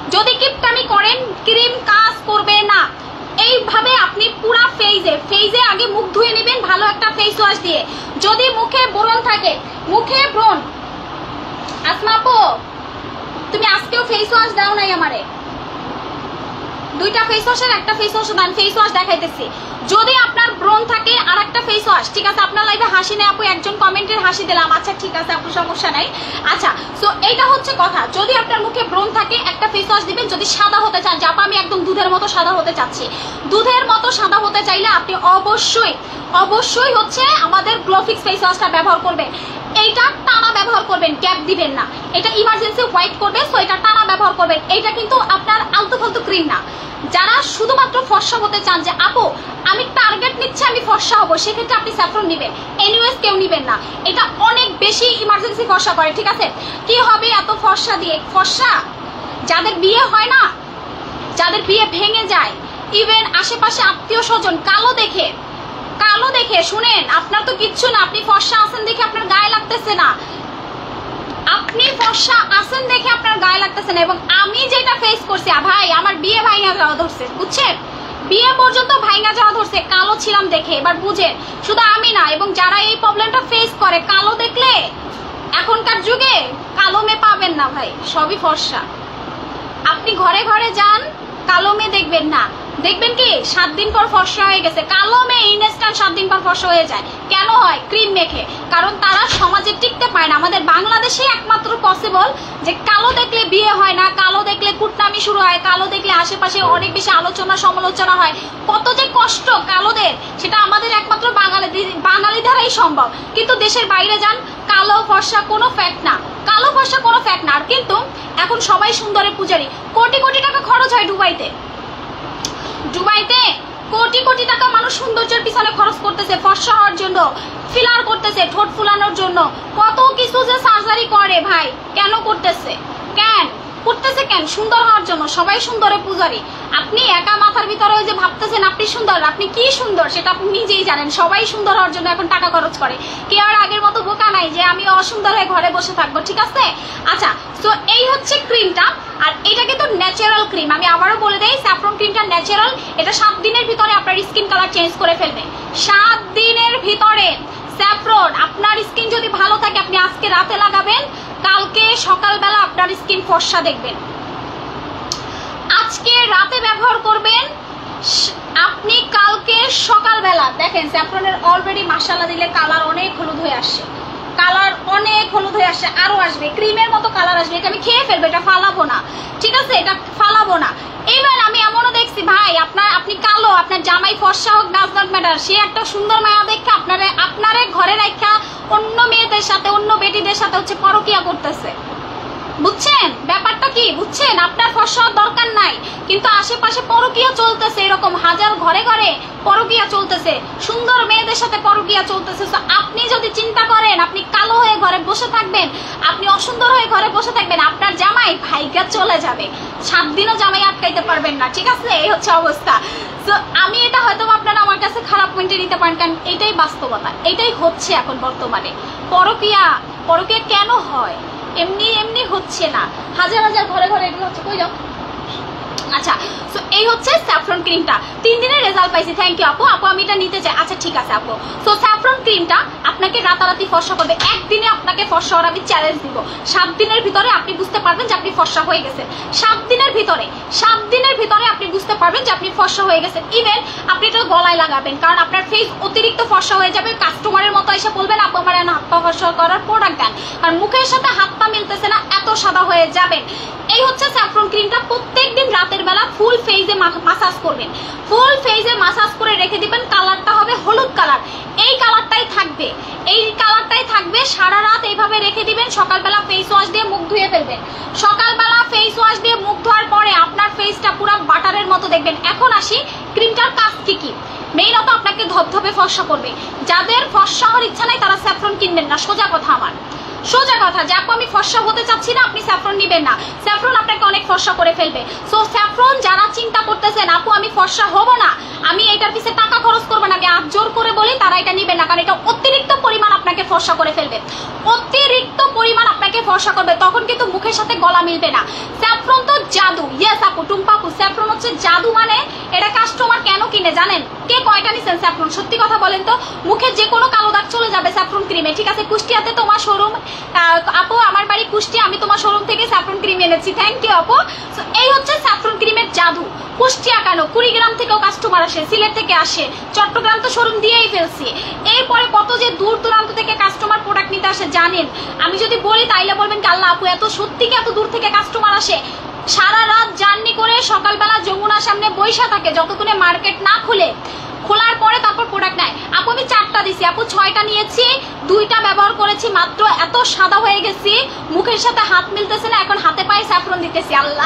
এইভাবে আপনি পুরা ফেজে আগে মুখ ধুয়ে নেবেন ভালো একটা ফেস ওয়াশ দিয়ে। যদি মুখে ব্রণ থাকে, আসমা আপু তুমি আজকেও ফেস ওয়াশ দাও নাই আমারে, 2টা ফেস ওয়াশের একটা ফেস ওয়াশ দান, ফেস ওয়াশ দেখাইতেছি। যদি আপনার ব্রণ থাকে আর একটা ফেস ওয়াশ, ঠিক আছে। আপনার লাইভে হাসি নেই আপু, একজন কমেন্টের হাসি দিলাম, আচ্ছা ঠিক আছে আপু সমস্যা নাই। আচ্ছা সো এইটা হচ্ছে কথা, যদি আপনার মুখে ব্রণ থাকে একটা ফেস ওয়াশ দিবেন। যদি সাদা হতে চান, যে আপা আমি একদম দুধের মতো সাদা হতে চাচ্ছি, দুধের মতো সাদা হতে চাইলে আপনি অবশ্যই হচ্ছে আমাদের গ্লোফিক্স ফেস ওয়াশটা ব্যবহার করবেন। এইটা টানা ব্যবহার করবেন, গ্যাপ দিবেন না। এটা ইমার্জেন্সি হোয়াইট করবে, সো এটা টানা ব্যবহার করবেন। এইটা কিন্তু আপনার আলতু ফালতু ক্রিম না। যারা শুধুমাত্র ফর্সা হতে চান যে আপু আমি টার্গেট নিচ্ছি আমি ফর্সা হবো, সেক্ষেত্রে আপনি স্যাফরন নেবেন, এনিওয়েজ কেউ নেবেন না। এটা অনেক বেশি ইমার্জেন্সি ফর্সা করে, ঠিক আছে। কি হবে এত ফর্সা দিয়ে? ফর্সা যাদের বিয়ে হয় না, যাদের বিয়ে ভেঙে যায়, ইভেন আশেপাশে আত্মীয় স্বজন কালো দেখে শুনেন, আপনার তো কিচ্ছু না, আপনি ফর্সা আছেন দেখে আপনার গায়ে লাগতেছে না, এবং আমি যেটা ফেস করছি ভাই, আমার বিয়ে ভাঙা যাওয়া ধরছে, বুঝছেন? বিয়ে পর্যন্ত ভাঙা যাওয়া ধরছে কালো ছিলাম দেখে। এবার বুঝেন, শুধু আমি না, এবং যারা এই প্রবলেমটা ফেস করে, কালো দেখলে এখনকার যুগে কালো মেয়ে পাবেন না ভাই, সবই ফর্সা। আপনি ঘরে ঘরে যান, কালো মেয়ে দেখবেন না, দেখবেন কি 7 দিন পর ফর্সা হয়ে গেছে। কালো মেয়ে ইনস্ট্যান্ট 7 দিন পর ফর্সা হয়ে যায়। কেন হয়? ক্রিম মেখে। কারণ তারা সমাজে টিকতে পারে না। আমাদের বাংলাদেশে একমাত্র পসিবল যে কালো দেখলে বিয়ে হয় না, কালো দেখলে কুটনামি শুরু হয়, কালো দেখলে আশেপাশে অনেক বেশি আলোচনা সমালোচনা হয়। কত যে কষ্ট কালোদের, সেটা আমাদের একমাত্র বাঙালি দ্বারাই সম্ভব। কিন্তু দেশের বাইরে যান, কালো ফর্সা কোনো ফ্যাক্ট না, কালো ফর্সা কোনো ফ্যাক্ট না। আর কিন্তু এখন সবাই সুন্দরের পূজারি, কোটি কোটি টাকা খরচ হয় দুবাইতে কোটি টাকা মানুষ সৌন্দর্যের পিছনে খরচ করতেছে, ফর্সা হওয়ার জন্য, ফিলার করতেছে, ঠোঁট ফুলানোর জন্য, কত কিছু যে সার্জারি করে ভাই। কেন করতেছে? কেন? সুন্দর হওয়ার জন্য। সবাই সুন্দরের পূজারি। আপনি একা মাথার ভিতরে ওই যে ভাবতেছেন আপনি সুন্দর, আপনি কি সুন্দর সেটা আপনি নিজেই জানেন। সবাই সুন্দর হওয়ার জন্য এখন টাকা খরচ করে। কে আর আগের মতো বোকা নাই যে আমি অসুন্দর হয়ে ঘরে বসে থাকবো, ঠিক আছে। আচ্ছা তো এই হচ্ছে ক্রিমটা, আর এটা কিন্তু ন্যাচারাল ক্রিম। আমি আবারও বলে দেই, স্যাফরন ক্রিমটা ন্যাচারাল। এটা 7 দিনের ভিতরে আপনার স্কিন কালার চেঞ্জ করে ফেলবে। 7 দিনের ভিতরে স্যাফরন। আপনার স্কিন যদি ভালো থাকে, আপনি আজকে রাতে লাগাবেন, কালকে সকালবেলা আপনার স্কিন ফর্সা দেখবেন। আজকে রাতে ব্যবহার করবেন, আপনি কালকে সকালবেলা দেখেন স্যাফরনের অলরেডি মাশাআল্লাহ দিলে কালার অনেক হলুদ হয়ে আসছে, আরো আসবে, ক্রিমের মতো কালার আসবে। এটা আমি খেয়ে ফেলবো, এটা ফালাবো না, ঠিক আছে, এটা ফালাবো না। এবার আমি এমনও দেখছি ভাই, আপনি কালো, আপনার জামাই ফর্সা হোক, ডাজ নট ম্যাটার, সে একটা সুন্দর মায়া দেখে আপনারে ঘরে রাখা অন্য মেয়েদের সাথে, অন্য বেটিদের সাথে হচ্ছে পরকিয়া করতেছে। বুঝছেন ব্যাপারটা কি? বুঝছেন? আপনার ফর্সা দরকার নাই, কিন্তু আশেপাশে পরকীয়া চলতেছে, এরকম হাজার ঘরে ঘরে পরকীয়া চলতেছে, সুন্দর মেয়েদের সাথে পরকীয়া চলতেছে। আপনি যদি চিন্তা করেন আপনি কালো হয়ে ঘরে বসে থাকবেন, আপনি অসুন্দর হয়ে ঘরে বসে থাকবেন, আপনার জামাই ভাইগা চলে যাবে, 7 দিনও জামাই আটকাইতে পারবেন না, ঠিক আছে? এই হচ্ছে অবস্থা। তো আমি এটা হয়তো আপনারা আমার কাছে খারাপ পয়েন্টে নিতে পারেন, কারণ এটাই বাস্তবতা, এটাই হচ্ছে এখন বর্তমানে। পরকীয়া কেন হয়? এমনি এমনি হচ্ছে না, হাজার হাজার ঘরে ঘরে এগুলো হচ্ছে। কই যাও? আচ্ছা, সো এই হচ্ছে স্যাফরন ক্রিমটা, 3 দিনের রেজাল্ট পাইছি। থ্যাংক ইউ আপু। আপু আমি এটা নিতে চাই। আচ্ছা ঠিক আছে আপু। সো স্যাফরন ক্রিমটা আপনাকে রাতারাতি ফর্সা করবে, একদিনে আপনাকে ফর্সা হওয়ার আমি চ্যালেঞ্জ দিব। 7 দিনের ভিতরে আপনি বুঝতে পারবেন যে আপনি ফর্সা হয়ে গেছেন। 7 দিনের ভিতরে আপনি বুঝতে পারবেন যে আপনি ফর্সা হয়ে গেছেন। ইভেন আপনি এটা গলায় লাগাবেন, কারণ আপনার ফেস অতিরিক্ত ফর্সা হয়ে যাবে। কাস্টমারের মতো এসে বলবেন আপু আমার হাত পা ফর্সা করার প্রোডাক্ট দেন, আর মুখের সাথে হাত পা মিলতেছে না, এত সাদা হয়ে যাবেন। এই হচ্ছে স্যাফরন ক্রিমটা। প্রত্যেকদিন রাতের বেলা ফুল ফেজে মাসাজ করবেন, ফুল ফেজে মাসাজ করে রেখে দিবেন। কালারটা হবে হলুদ কালার, এই কালারটাই থাকবে সারা রাত এইভাবে রেখে দিবেন। সকালবেলা ফেস ওয়াশ দিয়ে মুখ ধুয়ে ফেলবেন। সকালবেলা ফেস ওয়াশ দিয়ে মুখ ধোয়ার পরে আপনার ফেসটা পুরো বাটারের মতো দেখবেন। এখন আসি ক্রিমটার কাজ কি। মেইনত আপনাকে ধবধবে ফর্সা করবে। যাদের ফর্সা হওয়ার ইচ্ছা নাই তারা স্যাফরন কিনবেন না, সোজা কথা আমার, সোজা কথা। যে আপু আমি ফর্সা হতে চাচ্ছি না, আপনি স্যাফরন নিবেন না, স্যাফরন আপনাকে অনেক ফর্সা করে ফেলবে। সো স্যাফরন যারা চিন্তা করতেছেন আপু আমি ফর্সা হব না, আমি এটার পিছে টাকা খরচ করবো না, আমি আজ জোর করে বলি, তারা এটা নিবেন না, কারণ এটা অতিরিক্ত পরিমাণ আপনাকে ফর্সা করে ফেলবে, অতিরিক্ত পরিমাণ আপনাকে ফর্সা করবে। তখন কিন্তু মুখের সাথে গলা মিলবে না। স্যাফরন তো জাদু। ইয়েস আপু, টুম্পা আপু, স্যাফরন হচ্ছে জাদু। মানে এটা কাস্টমার কেন কিনে জানেন? কে কয়টা নিছেন স্যাফরন? সত্যি কথা বলেন তো, মুখে যে কোনো কালো দাগ চলে যাবে স্যাফরন ক্রিমে, ঠিক আছে? কুষ্টিয়াতে তোমার শোরুম আপু, আমার বাড়ি কুষ্টিয়া, আমি তোমার শোরুম থেকে স্যাফরন ক্রিম এনেছি। থ্যাংক ইউ আপু। সো এই হচ্ছে স্যাফরন ক্রিমের জাদু। কুষ্টিয়া কেন, কুড়িগ্রাম থেকেও কাস্টমার আসে, সিলেট থেকে আসে, চট্টগ্রাম তো শোরুম দিয়েই ফেলছি। এরপরে কত যে দূর দূরান্ত থেকে কাস্টমার প্রোডাক্ট নিতে আসে জানেন। আমি যদি বলি তাইলে বলবেন কি আল্লাহ আপু এত সত্যি কি এত দূর থেকে কাস্টমার আসে? সারা রাত জার্নি করে সকালবেলা যমুনার সামনে বৈশা থাকে যতক্ষণে মার্কেট না খুলে, খোলার পরে তারপর প্রোডাক্ট নেয়। আপু আমি 4টা দিছি আপু, 6টা নিয়েছি, 2টা ব্যবহার করেছি মাত্র, এত সাদা হয়ে গেছি, মুখের সাথে হাত মিলতেছে না, এখন হাতে পায়ে স্যাফরন দিতেছি। আল্লাহ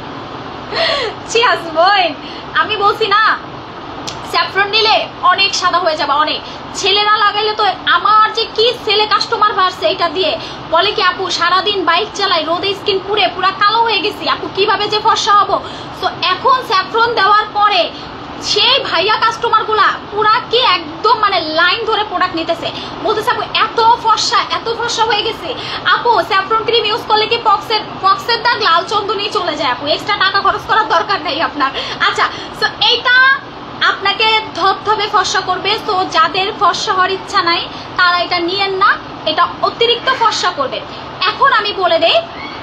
চিয়াস বই, আমি বলছি না স্যাফরন নিলে অনেক সাদা হয়ে যাবে, অনেক। ছেলেরা লাগাইলে তো আমার যে কি ছেলে কাস্টমার ভার্সে এটা দিয়ে বলে কি আপু সারাদিন বাইক চালাই, রোদে স্কিন পুড়ে পুরা কালো হয়ে গেছি, আপু কিভাবে যে ফর্সা হবো। তো এখন স্যাফরন দেওয়ার পরে সেই ভাইয়া কাস্টমার গুলা পুরা কি একদম মানে লাইন ধরে প্রোডাক্ট নিতেছে, বলতেছে আপু এত ফর্সা হয়ে গেছে। আপু স্যাফরন ক্রিম ইউজ করলে কি পক্সের দাগ লাল চন্দনী চলে যায় আপু, এক্সট্রা টাকা খরচ করার দরকার নেই আপনার। আচ্ছা, তো এইটা আপনাকে ধবধবে ফর্সা করবে। তো যাদের ফর্সা হওয়ার ইচ্ছা নাই তারা এটা নিয়েন না, এটা অতিরিক্ত ফর্সা করবে। এখন আমি বলে দেই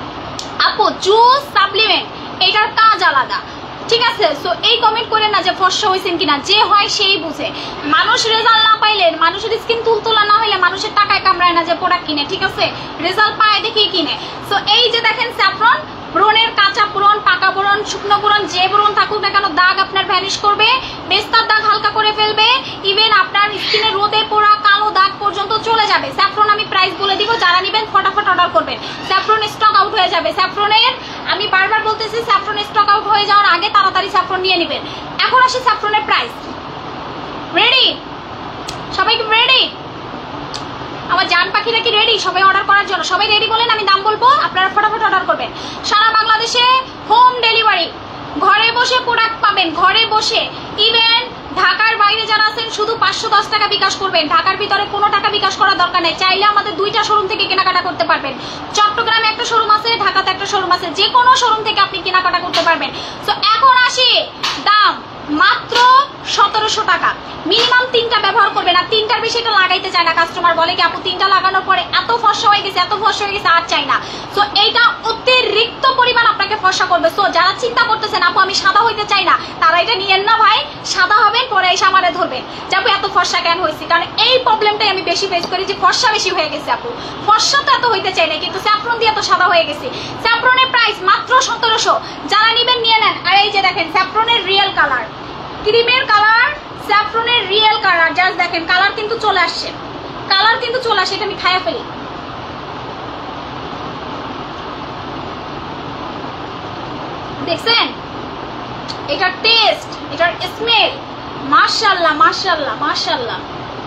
আপু জুস সাপ্লিমেন্ট এটার কাজ আলাদা, ঠিক আছে? সো এই কমেন্ট করেন না যে ফর্সা হয়েছেন কিনা, যে হয় সেই বুঝে। মানুষ রেজাল্ট না পাইলে, মানুষের স্কিন তুলতুলা না হইলে মানুষের টাকায় কামড়ায় না যে প্রোডাক্ট কিনে, ঠিক আছে? রেজাল্ট পায় দেখেই কিনে। সো এই যে দেখেন স্যাফরন, ব্রণের কাঁচা ব্রণ, পাকা ব্রণ, শুকনো ব্রণ, যে ব্রণ থাকুক না কেন দাগ আপনার ভ্যানিশ করবে, মেস্তার দাগ হালকা করে ফেলবে, ইভেন আপনার স্কিনে রোদে পোড়া কালো দাগ পর্যন্ত চলে যাবে। স্যাফরন আমি প্রাইস বলে দিব, যারা নেবেন ফটাফট অর্ডার করবেন। স্যাফরন স্টক আউট হয়ে যাবে। স্যাফরনের আমি বারবার বলতেছি স্যাফরন স্টক আউট হয়ে যাওয়ার আগে তাড়াতাড়ি স্যাফরন নিয়ে নেবেন। এখন আসি স্যাফরনের প্রাইস। রেডি সবাই? রেডি? আমার জান পাখিরা কি রেডি সবাই অর্ডার করার জন্য? সবাই রেডি বলেন, আমি দাম বলবো, আপনারা ফটাফট অর্ডার করবেন। সারা বাংলাদেশে হোম ডেলিভারি, ঘরে বসে প্রোডাক্ট পাবেন, ঘরে বসে। ইভেন ঢাকার বাইরে যারা আছেন শুধু 510 টাকা বিকাশ করবেন, ঢাকার ভিতরে কোনো টাকা বিকাশ করার দরকার নেই। চাইলে আমাদের 2টা শোরুম থেকে কেনাকাটা করতে পারবেন। চট্টগ্রামে একটা শোরুম আছে, ঢাকাতে একটা শোরুম আছে, যে কোনো শোরুম থেকে আপনি কেনাকাটা করতে পারবেন। তো এখন আসি দাম, মাত্র 1700 টাকা। মিনিমাম 3টা ব্যবহার করবেন, আর 3টার বেশি এটা লাগাইতে চায় না। কাস্টমার বলে কি আপু 3টা লাগানোর পরে এত ফর্সা হয়ে গেছে, আর চাই না। সো এইটা অতিরিক্ত পরিমাণ আপনাকে ফর্সা করবে। সো যারা চিন্তা করতেছেন আপু আমি সাদা হইতে চাই না, তারা এটা নিয়েন না ভাই। সাদা হবেন পরে এসে আমারে ধরবেন যে আপু এত ফর্সা কেন হয়েছে, কারণ এই প্রবলেমটাই আমি বেশি ফেস করি যে ফর্সা বেশি হয়ে গেছে। আপু ফর্সা তো এত হইতে চাই না, কিন্তু স্যাফরন দিয়ে এত সাদা হয়ে গেছে। স্যাফরনের প্রাইস মাত্র 1700, যারা নিবেন নিয়ে নেন। আর এই যে দেখেন স্যাফরনের রিয়েল কালার, ক্রিমের কালার, স্যাফরনের রিয়েল কালার, জাস্ট দেখেন কালার কিন্তু চলে আসছে, কালার কিন্তু চলে আসে। এটা আমি খাইয়া ফেলি। দেখছেন এটার টেস্ট, এটার স্মেল, মাশাআল্লাহ মাশাআল্লাহ মাশাআল্লাহ।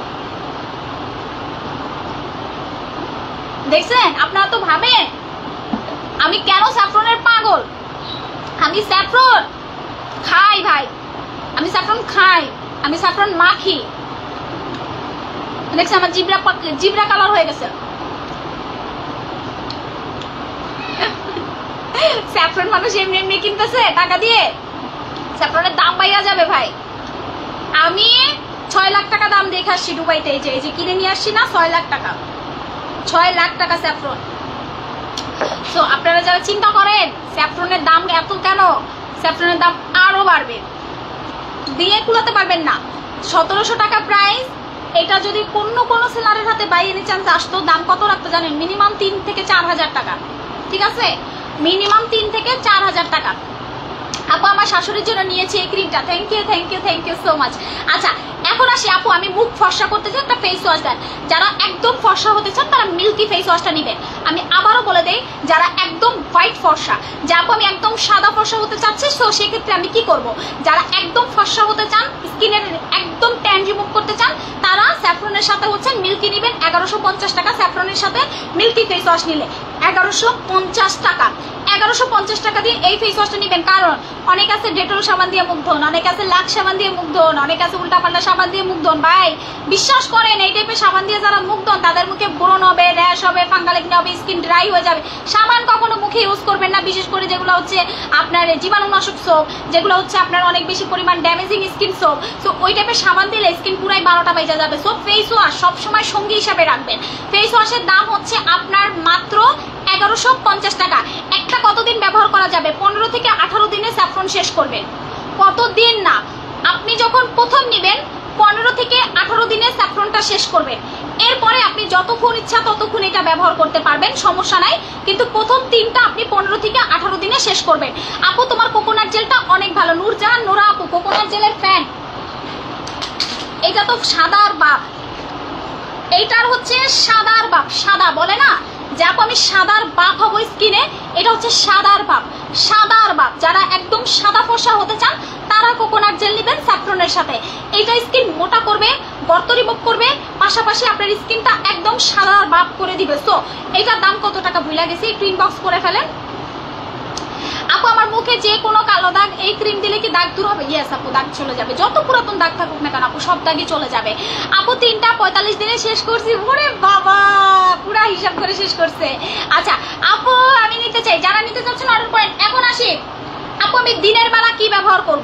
দেখছেন? আপনারা তো ভাবেন আমি কেন স্যাফরনের পাগল। আমি স্যাফরন খাই ভাই, আমি স্যাফরন খাই, আমি স্যাফরন মাখি। দেখছেন আমার জিব্রা কালার হয়ে গেছে। স্যাফরন মানুষ এমনি এমনি কিনতেছে টাকা দিয়ে, স্যাফরনের দাম বাইরা যাবে ভাই। আমি 6 লাখ টাকা দাম দেখে আসছি দুবাইতে, এই যে কিনে নিয়ে আসছি না 6 লাখ টাকা, 6 লাখ টাকা স্যাফরন। তো আপনারা যারা চিন্তা করেন স্যাফরনের দাম এত কেন, স্যাফরনের দাম আরো বাড়বে, দিয়ে কুলাতে পারবেন না। 1700 টাকা প্রাইস। এটা যদি কোনো সেলারের হাতে বাই এনি চান্স আসতো, দাম কত রাখতো জানেন? মিনিমাম 3 থেকে 4 হাজার টাকা। ঠিক আছে, মিনিমাম 3 থেকে 4 হাজার টাকা। আপু আমার শাশুড়ির জন্য নিয়েছি এই ক্রিমটা, thank you thank you thank you so much. আচ্ছা এখন আসি আপু, আমি মুখ ফর্সা করতে চাই, একটা ফেস ওয়াশ দেন। যারা একদম ফর্সা হতে চান তারা মিল্কি ফেস ওয়াশটা নেবেন। আমি আবারও বলে দেই, যারা একদম হোয়াইট ফর্সা, যে আপু আমি একদম সাদা ফর্সা হতে চাচ্ছি, তো সেক্ষেত্রে আমি কি করব? যারা একদম ফর্সা হতে চান, স্কিনের একদম ট্যান রিমুভ করতে চান, তারা স্যাফরনের সাথে হচ্ছে মিল্কি নেবেন 1150 টাকা। স্যাফরনের সাথে মিল্কি ফেস ওয়াশ নিলে 1150 টাকা। 1150 টাকা দিয়ে এই ফেস ওয়াশটা নেবেন। কারণ অনেক আছে ডেটল সাবান দিয়ে মুখ ধোন, অনেক আছে লাক্স সাবান দিয়ে মুখ ধোন, অনেক আছে উল্টাপাল্টা সাবান দিয়ে মুখ ধোন। ভাই বিশ্বাস করেন এই টাইপের সাবান দিয়ে যারা মুখ ধোন তাদের মুখে ব্রণ হবে, র্যাশ হবে, ফাঙ্গাল একনি হবে, স্কিন ড্রাই হয়ে যাবে। সাবান কখনো মুখে ইউজ করবেন না, বিশেষ করে যেগুলো হচ্ছে আপনার জীবাণুনাশক সোপ, যেগুলো হচ্ছে আপনার অনেক বেশি পরিমাণ ড্যামেজিং স্কিন সোপ। সো ওই টাইপের সাবান দিলে স্কিন পুরাই 12টা বেজে যাবে। সো ফেস ওয়াশ সবসময় সঙ্গী হিসাবে রাখবেন। ফেস ওয়াশের দাম হচ্ছে আপনার মাত্র 1150 টাকা। একটা কতদিন ব্যবহার করা যাবে? 15 থেকে 18 দিনে স্যাফরন শেষ করবেন। কতদিন না, আপনি যখন প্রথম নেবেন 15 থেকে 18 দিনে স্যাফরনটা শেষ করবেন। এরপরে আপনি যতক্ষণ ইচ্ছা ততক্ষণ এটা ব্যবহার করতে পারবেন, সমস্যা নাই। কিন্তু প্রথম 3টা আপনি 15 থেকে 18 দিনে শেষ করবেন। আপু তোমার কোকোনাট জেলটা অনেক ভালো। নূরজাহান নোরা আপু কোকোনাট জেলের ফ্যান। এটা তো সাদার বাপ, এইটার হচ্ছে সাদার বাপ। সাদা বলে না যে আপু আমি সাদার বাপ হবো স্কিনে, এটা হচ্ছে সাদার বাপ। সাদার বাপ যারা একদম সাদা ফর্সা হতে চান তারা কোকোনাট জেল নেবেন স্যাফরনের সাথে। এইটা স্কিন মোটা করবে, গর্ত রিমুভ করবে, পাশাপাশি আপনার স্কিনটা একদম সাদার বাপ করে দিবে। সো এইটার দাম কত টাকা ভুলে গেছি, ক্রিম বক্স করে ফেলেন। আপু আমার মুখে যে কোনো কালো দাগ এই ক্রিম দিলে কি দাগ দূর হবে? ইয়েস আপু, দাগ চলে যাবে। যত পুরাতন দাগ থাকুক না কেন আপু, সব দাগই চলে যাবে। আপু 3টা 45 দিনে শেষ করছি। ওরে বাবা, পুরা হিসাব করে শেষ করছে। আচ্ছা আপু আমি নিতে চাই, যারা নিতে চাচ্ছেন অর্ডার করেন। এখন আসি আপু, আমি দিনের বেলা কি ব্যবহার করব?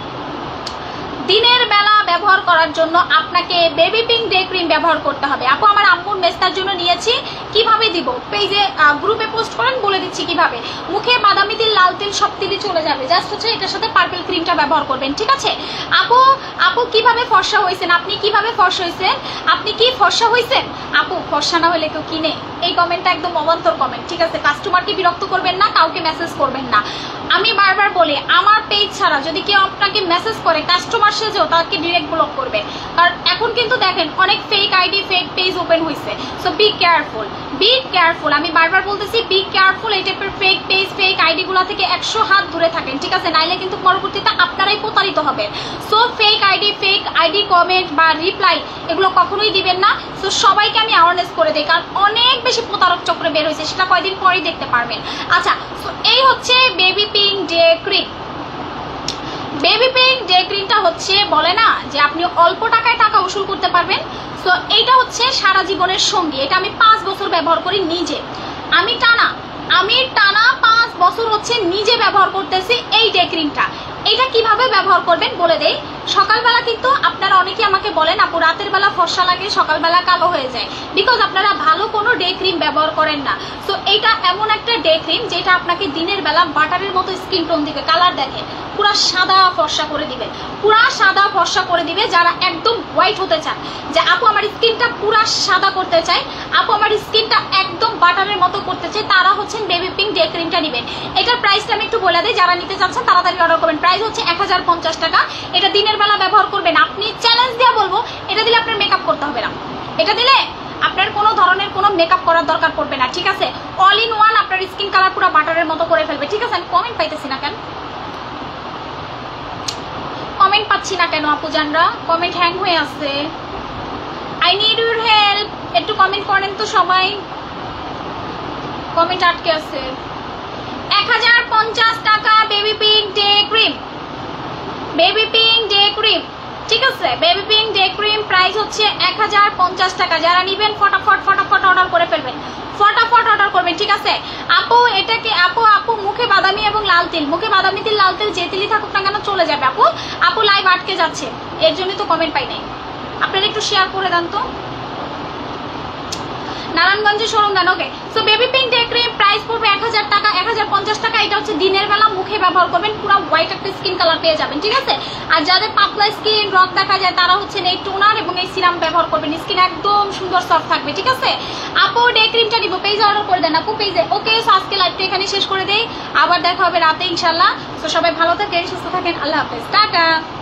দিনের বেলা ব্যবহার করার জন্য আপনাকে বেবি পিঙ্ক ডে ক্রিম ব্যবহার করতে হবে। আপু আমার আম্মুর মেস্তার জন্য নিয়েছি, কিভাবে দিব পেজে গ্রুপে পোস্ট করেন, বলে দিচ্ছি কিভাবে। মুখে বাদামি তিল, লাল তিল সব তিলই চলে যাবে, জাস্ট হচ্ছে এটার সাথে পার্পল ক্রিমটা ব্যবহার করবেন। ঠিক আছে আপু? আপু কিভাবে ফর্সা হয়েছেন? আপনি কিভাবে ফর্সা হয়েছেন? আপনি কি ফর্সা হয়েছেন? আপু ফর্সা না হলে কেউ কিনে? এই কমেন্টটা একদম অবান্তর কমেন্ট। ঠিক আছে, কাস্টমারকে বিরক্ত করবেন না, কাউকে মেসেজ করবেন না। আমি বারবার বলি আমার পেজ ছাড়া যদি কেউ আপনাকে মেসেজ করে কাস্টমার সেজেও তাকে ডিরেক্ট ব্লক করবে। কারণ এখন কিন্তু দেখেন অনেক fake ID, fake page open হয়েছে। So be careful, be careful. আমি বারবার বলতেছি বি কেয়ারফুল। এই টাইপের ফেক পেজ, ফেক আইডি গুলা থেকে 100 হাত দূরে থাকেন। ঠিক আছে, নাইলে কিন্তু পরবর্তীতে আপনারাই প্রতারিত হবেন। সো ফেক আইডি কমেন্ট বা রিপ্লাই এগুলো কখনোই দিবেন না। সো সবাইকে আমি অ্যাওয়ারনেস করে দিই, কারণ অনেক বেশি প্রতারক চক্রে বের হয়েছে, সেটা কয়েকদিন পরেই দেখতে পারবেন। আচ্ছা, সো এই হচ্ছে baby pink day cream. Baby pink day ক্রিমটা হচ্ছে বলে না যে আপনি অল্প টাকায় টাকা উসুল করতে পারবেন। সো এইটা হচ্ছে সারা জীবনের সঙ্গী। এটা আমি 5 বছর ব্যবহার করি নিজে। আমি টানা 5 বছর হচ্ছে নিজে ব্যবহার করতেছি এই ডে ক্রিমটা। এটা কিভাবে ব্যবহার করবেন বলে দেই। সকালবেলা কিন্তু আপনারা অনেকে আমাকে বলেন আপু রাতের বেলা ফর্সা লাগে, সকালবেলা কালো হয়ে যায়, বিকজ আপনারা ভালো কোনো ডে ক্রিম ব্যবহার করেন না। সো এইটা এমন একটা ডে ক্রিম যেটা আপনাকে দিনের বেলা বাটারের মতো স্কিন টোন দিবে। কালার দেখেন পুরা সাদা ফর্সা করে দিবে, পুরা সাদা ফর্সা করে দিবে। যারা একদম হোয়াইট হতে চান, যে আপু আমার স্কিনটা পুরা সাদা করতে চাই, আপু আমার স্কিনটা একদম বাটারের মতো করতে চাই, তারা হচ্ছেন বেবি পিঙ্ক ডে ক্রিমটা নেবেন। এটার প্রাইসটা আমি একটু বলে দিই, যারা নিতে চাচ্ছেন তাড়াতাড়ি অর্ডার করবেন। প্রাইস হচ্ছে 1050 টাকা। এটা দিনের বেলা ব্যবহার করবেন। আপনি চ্যালেঞ্জ দিয়ে বলবো এটা দিলে আপনার মেকআপ করতে হবে না, এটা দিলে আপনার কোনো ধরনের কোনো মেকআপ করার দরকার পড়বে না। ঠিক আছে, অল ইন ওয়ান আপনার স্কিন কালার পুরো বাটারের মতো করে ফেলবে। ঠিক আছে, আমি কমেন্ট পাইতেছি না কেন? পাচ্ছি না কেন আপু জানরা? কমেন্ট হ্যাং হয়ে আছে। আই নিড ইউর হেল্প, একটু কমেন্ট করেন তো সবাই, কমেন্ট আটকে আছে। 1050 টাকা baby pink day cream, baby pink day cream, ঠিক আছে? Baby pink day cream price হচ্ছে 1050 টাকা। যারা নিবেন ফটাফট ফটাফট অর্ডার করে ফেলবেন, ফটাফট অর্ডার করবেন, ঠিক আছে? আপু এটাকে আপু আপু মুখে বাদামি এবং লাল তিল, মুখে বাদামি তিল লাল তিল যে তিলই থাকুক না কেন চলে যাবে আপু। আপু লাইভ আটকে যাচ্ছে, এর জন্য তো কমেন্ট পাই নাই। আপনারা একটু শেয়ার করে দেন তো। নারায়ণগঞ্জে শোরুম দেন, okay. So baby pink day cream price পড়বে 1000 টাকা, 1050 টাকা। এটা হচ্ছে দিনের বেলা মুখে ব্যবহার করবেন, পুরো হোয়াইট একটা স্কিন কালার পেয়ে যাবেন, ঠিক আছে? আর যাদের পাতলা স্কিন রক দেখা যায় তারা হচ্ছে এই টোনার এবং এই সিরাম ব্যবহার করবেন, স্কিন একদম সুন্দর সফট থাকবে, ঠিক আছে? আপু ডে ক্রিমটা নিব, পেজে অর্ডার করে দেন আপু, পেজে। ওকে, সো আজকে লাইভটা এখানে শেষ করে দেই, আবার দেখা হবে রাতে ইনশাল্লাহ। তো সবাই ভালো থাকেন, সুস্থ থাকেন, আল্লাহ হাফেজ, টাটা।